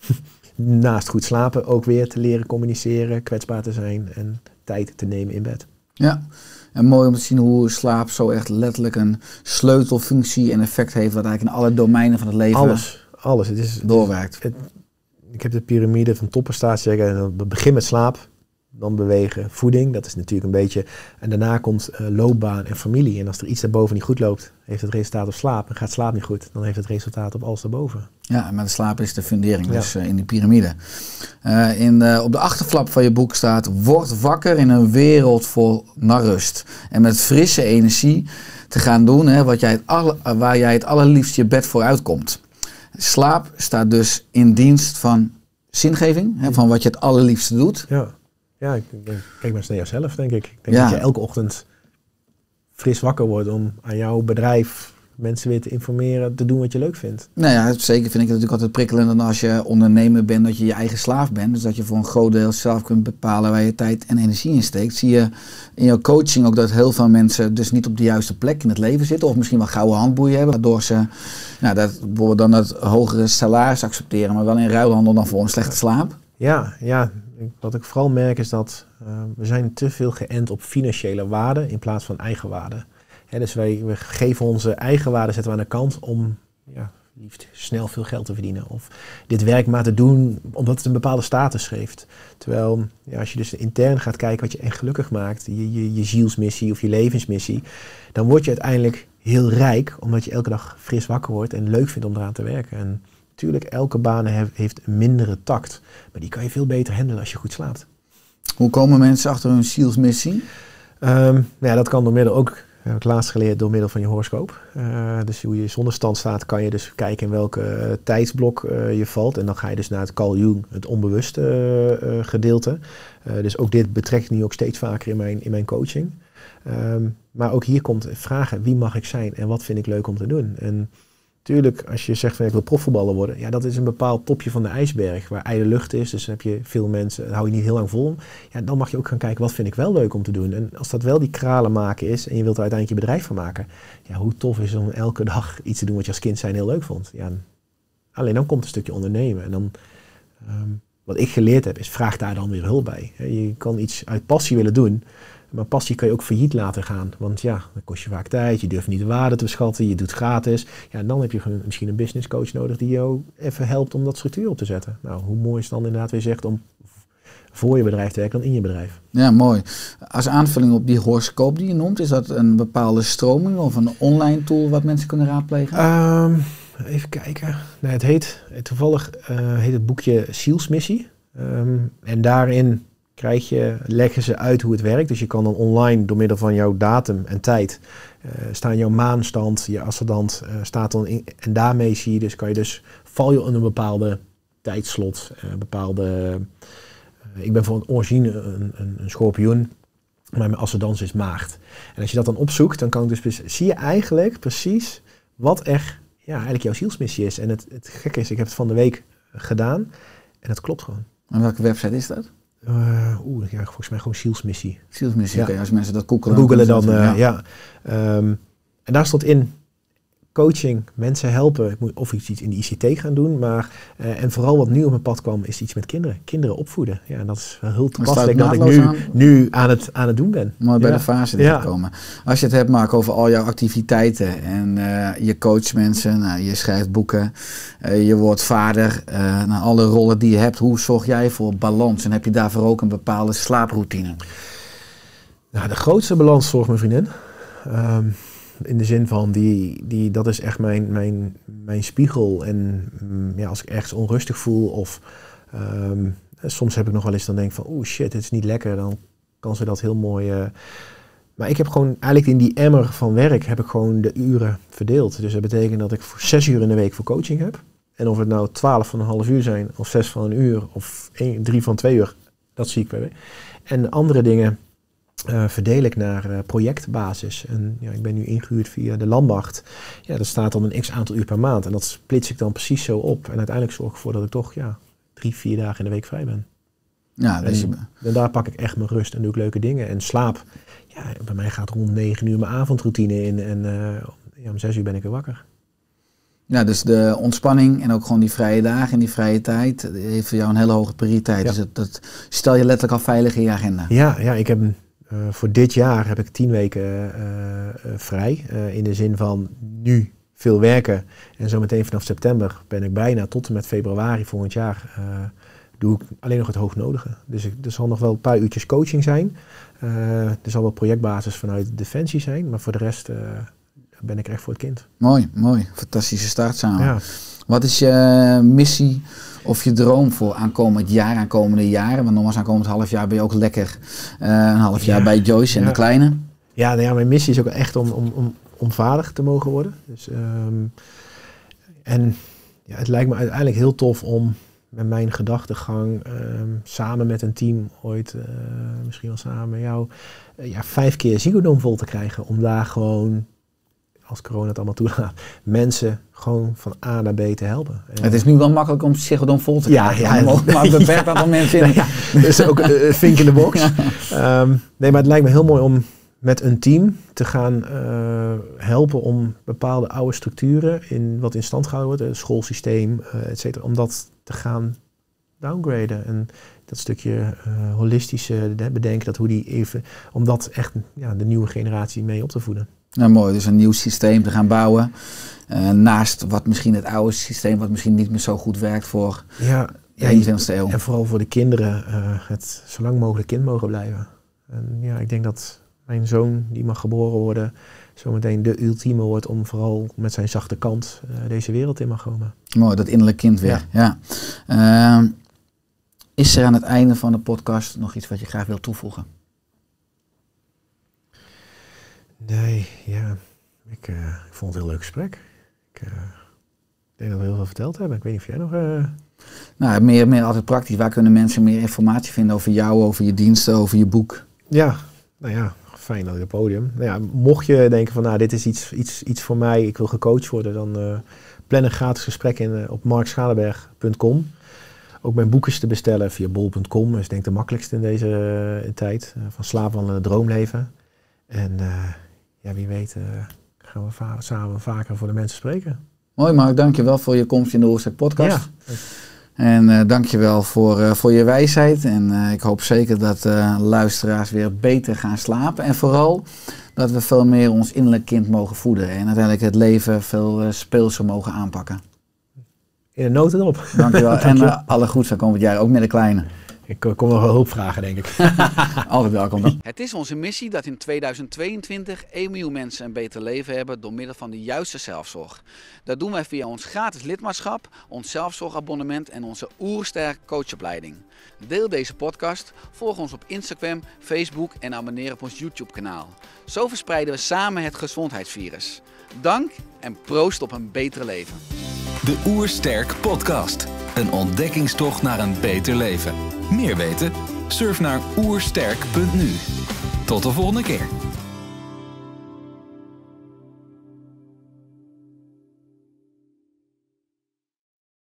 Naast goed slapen ook weer te leren communiceren, kwetsbaar te zijn en tijd te nemen in bed. Ja. En mooi om te zien hoe slaap zo echt letterlijk een sleutelfunctie en effect heeft, wat eigenlijk in alle domeinen van het leven alles, alles. Het is, doorwerkt. Het, het, ik heb de piramide van topprestatie zeggen, we beginnen met slaap, dan bewegen, voeding, dat is natuurlijk een beetje, en daarna komt uh, loopbaan en familie. En als er iets daarboven niet goed loopt, heeft het resultaat op slaap. En gaat slaap niet goed, dan heeft het resultaat op alles daarboven. Ja, maar de slaap is de fundering, ja. Dus uh, in die piramide. Uh, in, uh, op de achterflap van je boek staat, word wakker in een wereld vol narrust. En met frisse energie te gaan doen hè, wat jij het alle, uh, waar jij het allerliefst je bed voor uitkomt. Slaap staat dus in dienst van zingeving, hè, van wat je het allerliefste doet. Ja. Ja, ik denk, kijk maar eens naar jezelf, denk ik. Ik denk ja. dat je elke ochtend fris wakker wordt om aan jouw bedrijf mensen weer te informeren, te doen wat je leuk vindt. Nou ja, zeker vind ik het natuurlijk altijd prikkelend als je ondernemer bent, dat je je eigen slaaf bent. Dus dat je voor een groot deel zelf kunt bepalen waar je tijd en energie in steekt. Zie je in jouw coaching ook dat heel veel mensen dus niet op de juiste plek in het leven zitten. Of misschien wel gouden handboeien hebben, waardoor ze nou, dat, bijvoorbeeld dan het hogere salaris accepteren, maar wel in ruilhandel dan voor een slechte slaap. Ja, ja. Wat ik vooral merk is dat uh, we zijn te veel geënt op financiële waarde in plaats van eigenwaarde. Hè, dus wij we geven onze eigenwaarde, zetten we aan de kant om ja, liefst snel veel geld te verdienen. Of dit werk maar te doen omdat het een bepaalde status geeft. Terwijl ja, als je dus intern gaat kijken wat je echt gelukkig maakt, je, je, je zielsmissie of je levensmissie, dan word je uiteindelijk heel rijk omdat je elke dag fris wakker wordt en leuk vindt om eraan te werken. En natuurlijk, elke baan heeft een mindere tact. Maar die kan je veel beter handelen als je goed slaapt. Hoe komen mensen achter hun zielsmissie? Um, nou ja, dat kan door middel ook heb ik laatst geleerd door middel van je horoscoop. Uh, dus hoe je zonnestand staat, kan je dus kijken in welke uh, tijdsblok uh, je valt. En dan ga je dus naar het Carl Jung, het onbewuste uh, uh, gedeelte. Uh, dus ook dit betrek ik nu ook steeds vaker in mijn, in mijn coaching. Um, maar ook hier komt vragen, wie mag ik zijn en wat vind ik leuk om te doen? En natuurlijk, als je zegt van ik wil profvoetballer worden, ja, dat is een bepaald topje van de ijsberg waar ijle lucht is. Dus heb je veel mensen, dat hou je niet heel lang vol. Ja, dan mag je ook gaan kijken, wat vind ik wel leuk om te doen? En als dat wel die kralen maken is en je wilt er uiteindelijk je bedrijf van maken, ja, hoe tof is het om elke dag iets te doen wat je als kind zijn heel leuk vond? Ja, alleen dan komt een stukje ondernemen. En dan, um, wat ik geleerd heb, is vraag daar dan weer hulp bij. Je kan iets uit passie willen doen, maar passie kan je ook failliet laten gaan. Want ja, dan kost je vaak tijd, je durft niet de waarde te beschatten, je doet gratis. Ja, en dan heb je misschien een business coach nodig die jou even helpt om dat structuur op te zetten. Nou, hoe mooi is het dan inderdaad weer zegt om voor je bedrijf te werken dan in je bedrijf. Ja, mooi. Als aanvulling op die horoscoop die je noemt, is dat een bepaalde stroming of een online tool wat mensen kunnen raadplegen? Um, even kijken. Nee, het heet, toevallig uh, heet het boekje Zielsmissie. Um, en daarin krijg je, leggen ze uit hoe het werkt. Dus je kan dan online door middel van jouw datum en tijd uh, staan jouw maanstand, je ascendant uh, staat dan in. En daarmee zie je dus, kan je dus, val je in een bepaalde tijdslot, uh, bepaalde. Uh, ik ben van origine een, een, een schorpioen, maar mijn ascendant is maagd. En als je dat dan opzoekt, dan kan ik dus, zie je eigenlijk precies wat er, ja, eigenlijk jouw zielsmissie is. En het, het gekke is, ik heb het van de week gedaan en het klopt gewoon. En welke website is dat? Uh, Oeh, ja, volgens mij gewoon zielsmissie. Zielsmissie, ja. Oké, als mensen dat googelen. Googelen dan, uh, ja. ja. Um, en daar stond in coaching, mensen helpen. Ik moet of iets in de I C T gaan doen, maar uh, en vooral wat nu op mijn pad kwam, is iets met kinderen. Kinderen opvoeden. Ja, en dat is wel heel toepasselijk dat ik nu aan, nu aan, het, aan het doen ben. Mooi bij ja. de fase te ja. komen. Als je het hebt, Mark, over al jouw activiteiten en uh, je coacht mensen, nou, je schrijft boeken, uh, je wordt vader, uh, nou, alle rollen die je hebt, hoe zorg jij voor balans? En heb je daarvoor ook een bepaalde slaaproutine? Nou, de grootste balans zorgt mijn vriendin. Um, In de zin van, die, die, dat is echt mijn, mijn, mijn spiegel. En ja, als ik ergens onrustig voel of um, soms heb ik nog wel eens dan denk van, oeh shit, dit is niet lekker. Dan kan ze dat heel mooi. Uh, maar ik heb gewoon eigenlijk in die emmer van werk heb ik gewoon de uren verdeeld. Dus dat betekent dat ik voor zes uur in de week voor coaching heb. En of het nou twaalf van een half uur zijn, of zes van een uur, of één, drie van twee uur, dat zie ik bij mij. En andere dingen Uh, verdeel ik naar uh, projectbasis. En ja, ik ben nu ingehuurd via de Landmacht. Ja, dat staat dan een x aantal uur per maand. En dat splits ik dan precies zo op. En uiteindelijk zorg ik ervoor dat ik toch ja, drie, vier dagen in de week vrij ben. Ja, dus en, je... en daar pak ik echt mijn rust en doe ik leuke dingen. En slaap, ja, bij mij gaat rond negen uur mijn avondroutine in. En uh, ja, om zes uur ben ik weer wakker. Ja, dus de ontspanning en ook gewoon die vrije dagen en die vrije tijd heeft voor jou een hele hoge prioriteit. Ja. Dus dat, dat stel je letterlijk al veilig in je agenda. Ja, ja ik heb een Uh, voor dit jaar heb ik tien weken uh, uh, vrij. Uh, in de zin van nu veel werken. En zometeen vanaf september ben ik bijna tot en met februari volgend jaar. Uh, doe ik alleen nog het hoognodige. Dus ik, er zal nog wel een paar uurtjes coaching zijn. Uh, er zal wel projectbasis vanuit Defensie zijn. Maar voor de rest uh, ben ik echt voor het kind. Mooi, mooi. Fantastische start samen. Ja. Wat is je missie of je droom voor aankomend jaar, aankomende jaren? Want nogmaals, aankomend half jaar ben je ook lekker uh, een half jaar ja, bij Joyce en ja. de kleine. Ja, nou ja, mijn missie is ook echt om, om, om, om vader te mogen worden. Dus, um, en ja, het lijkt me uiteindelijk heel tof om met mijn gedachtegang um, samen met een team ooit, uh, misschien wel samen met jou, uh, ja, vijf keer Ziggo Dome vol te krijgen. Om daar gewoon, als corona het allemaal toelaat, mensen gewoon van A naar B te helpen. En het is nu wel makkelijk om Ziggo Dome vol te krijgen. Ja, ja, ja, maar, maar beperkt aantal mensen in. Nee, ja, dus ook een uh, vink in de box. Ja. Um, nee, maar het lijkt me heel mooi om met een team te gaan uh, helpen om bepaalde oude structuren in wat in stand gehouden wordt, het schoolsysteem, uh, et cetera, om dat te gaan downgraden. En dat stukje uh, holistische bedenken, dat hoe die even, om dat echt ja, de nieuwe generatie mee op te voeden. Ja, mooi. Dus een nieuw systeem te gaan bouwen. Uh, naast wat misschien het oude systeem, wat misschien niet meer zo goed werkt voor ja, de eenentwintigste eeuw. En vooral voor de kinderen uh, het zo lang mogelijk kind mogen blijven. En ja, ik denk dat mijn zoon, die mag geboren worden, zometeen de ultieme wordt om vooral met zijn zachte kant uh, deze wereld in mag komen. Mooi, dat innerlijk kind weer. Ja. Ja. Uh, is er aan het einde van de podcast nog iets wat je graag wilt toevoegen? Nee, ja. Ik, uh, ik vond het een heel leuk gesprek. Ik, uh, ik denk dat we heel veel verteld hebben. Ik weet niet of jij nog... Uh... Nou, meer, meer altijd praktisch. Waar kunnen mensen meer informatie vinden over jou, over je diensten, over je boek? Ja, nou ja, fijn dat ik het podium. Nou ja, mocht je denken van, nou, dit is iets, iets, iets voor mij, ik wil gecoacht worden, dan uh, plan een gratis gesprek in uh, op mark schalenberg punt com. Ook mijn boek is te bestellen via bol punt com. Dat is denk ik de makkelijkste in deze uh, tijd. Uh, van slaapwandelen naar droomleven. En uh, ja, wie weet uh, gaan we va- samen vaker voor de mensen spreken. Mooi Mark, dankjewel voor je komst in de Oersterk podcast. Ja. En uh, dankjewel voor, uh, voor je wijsheid. En uh, ik hoop zeker dat uh, luisteraars weer beter gaan slapen. En vooral dat we veel meer ons innerlijk kind mogen voeden. En uiteindelijk het leven veel uh, speelser mogen aanpakken. In een notendop. Dankjewel. Dankjewel. En uh, alle goeds van komend jaar, ook met de kleine. Ik kom nog wel hulp vragen, denk ik. Altijd welkom dan. Het is onze missie dat in tweeduizend tweeëntwintig één miljoen mensen een beter leven hebben door middel van de juiste zelfzorg. Dat doen wij via ons gratis lidmaatschap, ons zelfzorgabonnement en onze Oersterk coachopleiding. Deel deze podcast, volg ons op Instagram, Facebook en abonneer op ons YouTube kanaal. Zo verspreiden we samen het gezondheidsvirus. Dank en proost op een beter leven. De Oersterk podcast. Een ontdekkingstocht naar een beter leven. Meer weten? Surf naar oersterk punt nu. Tot de volgende keer.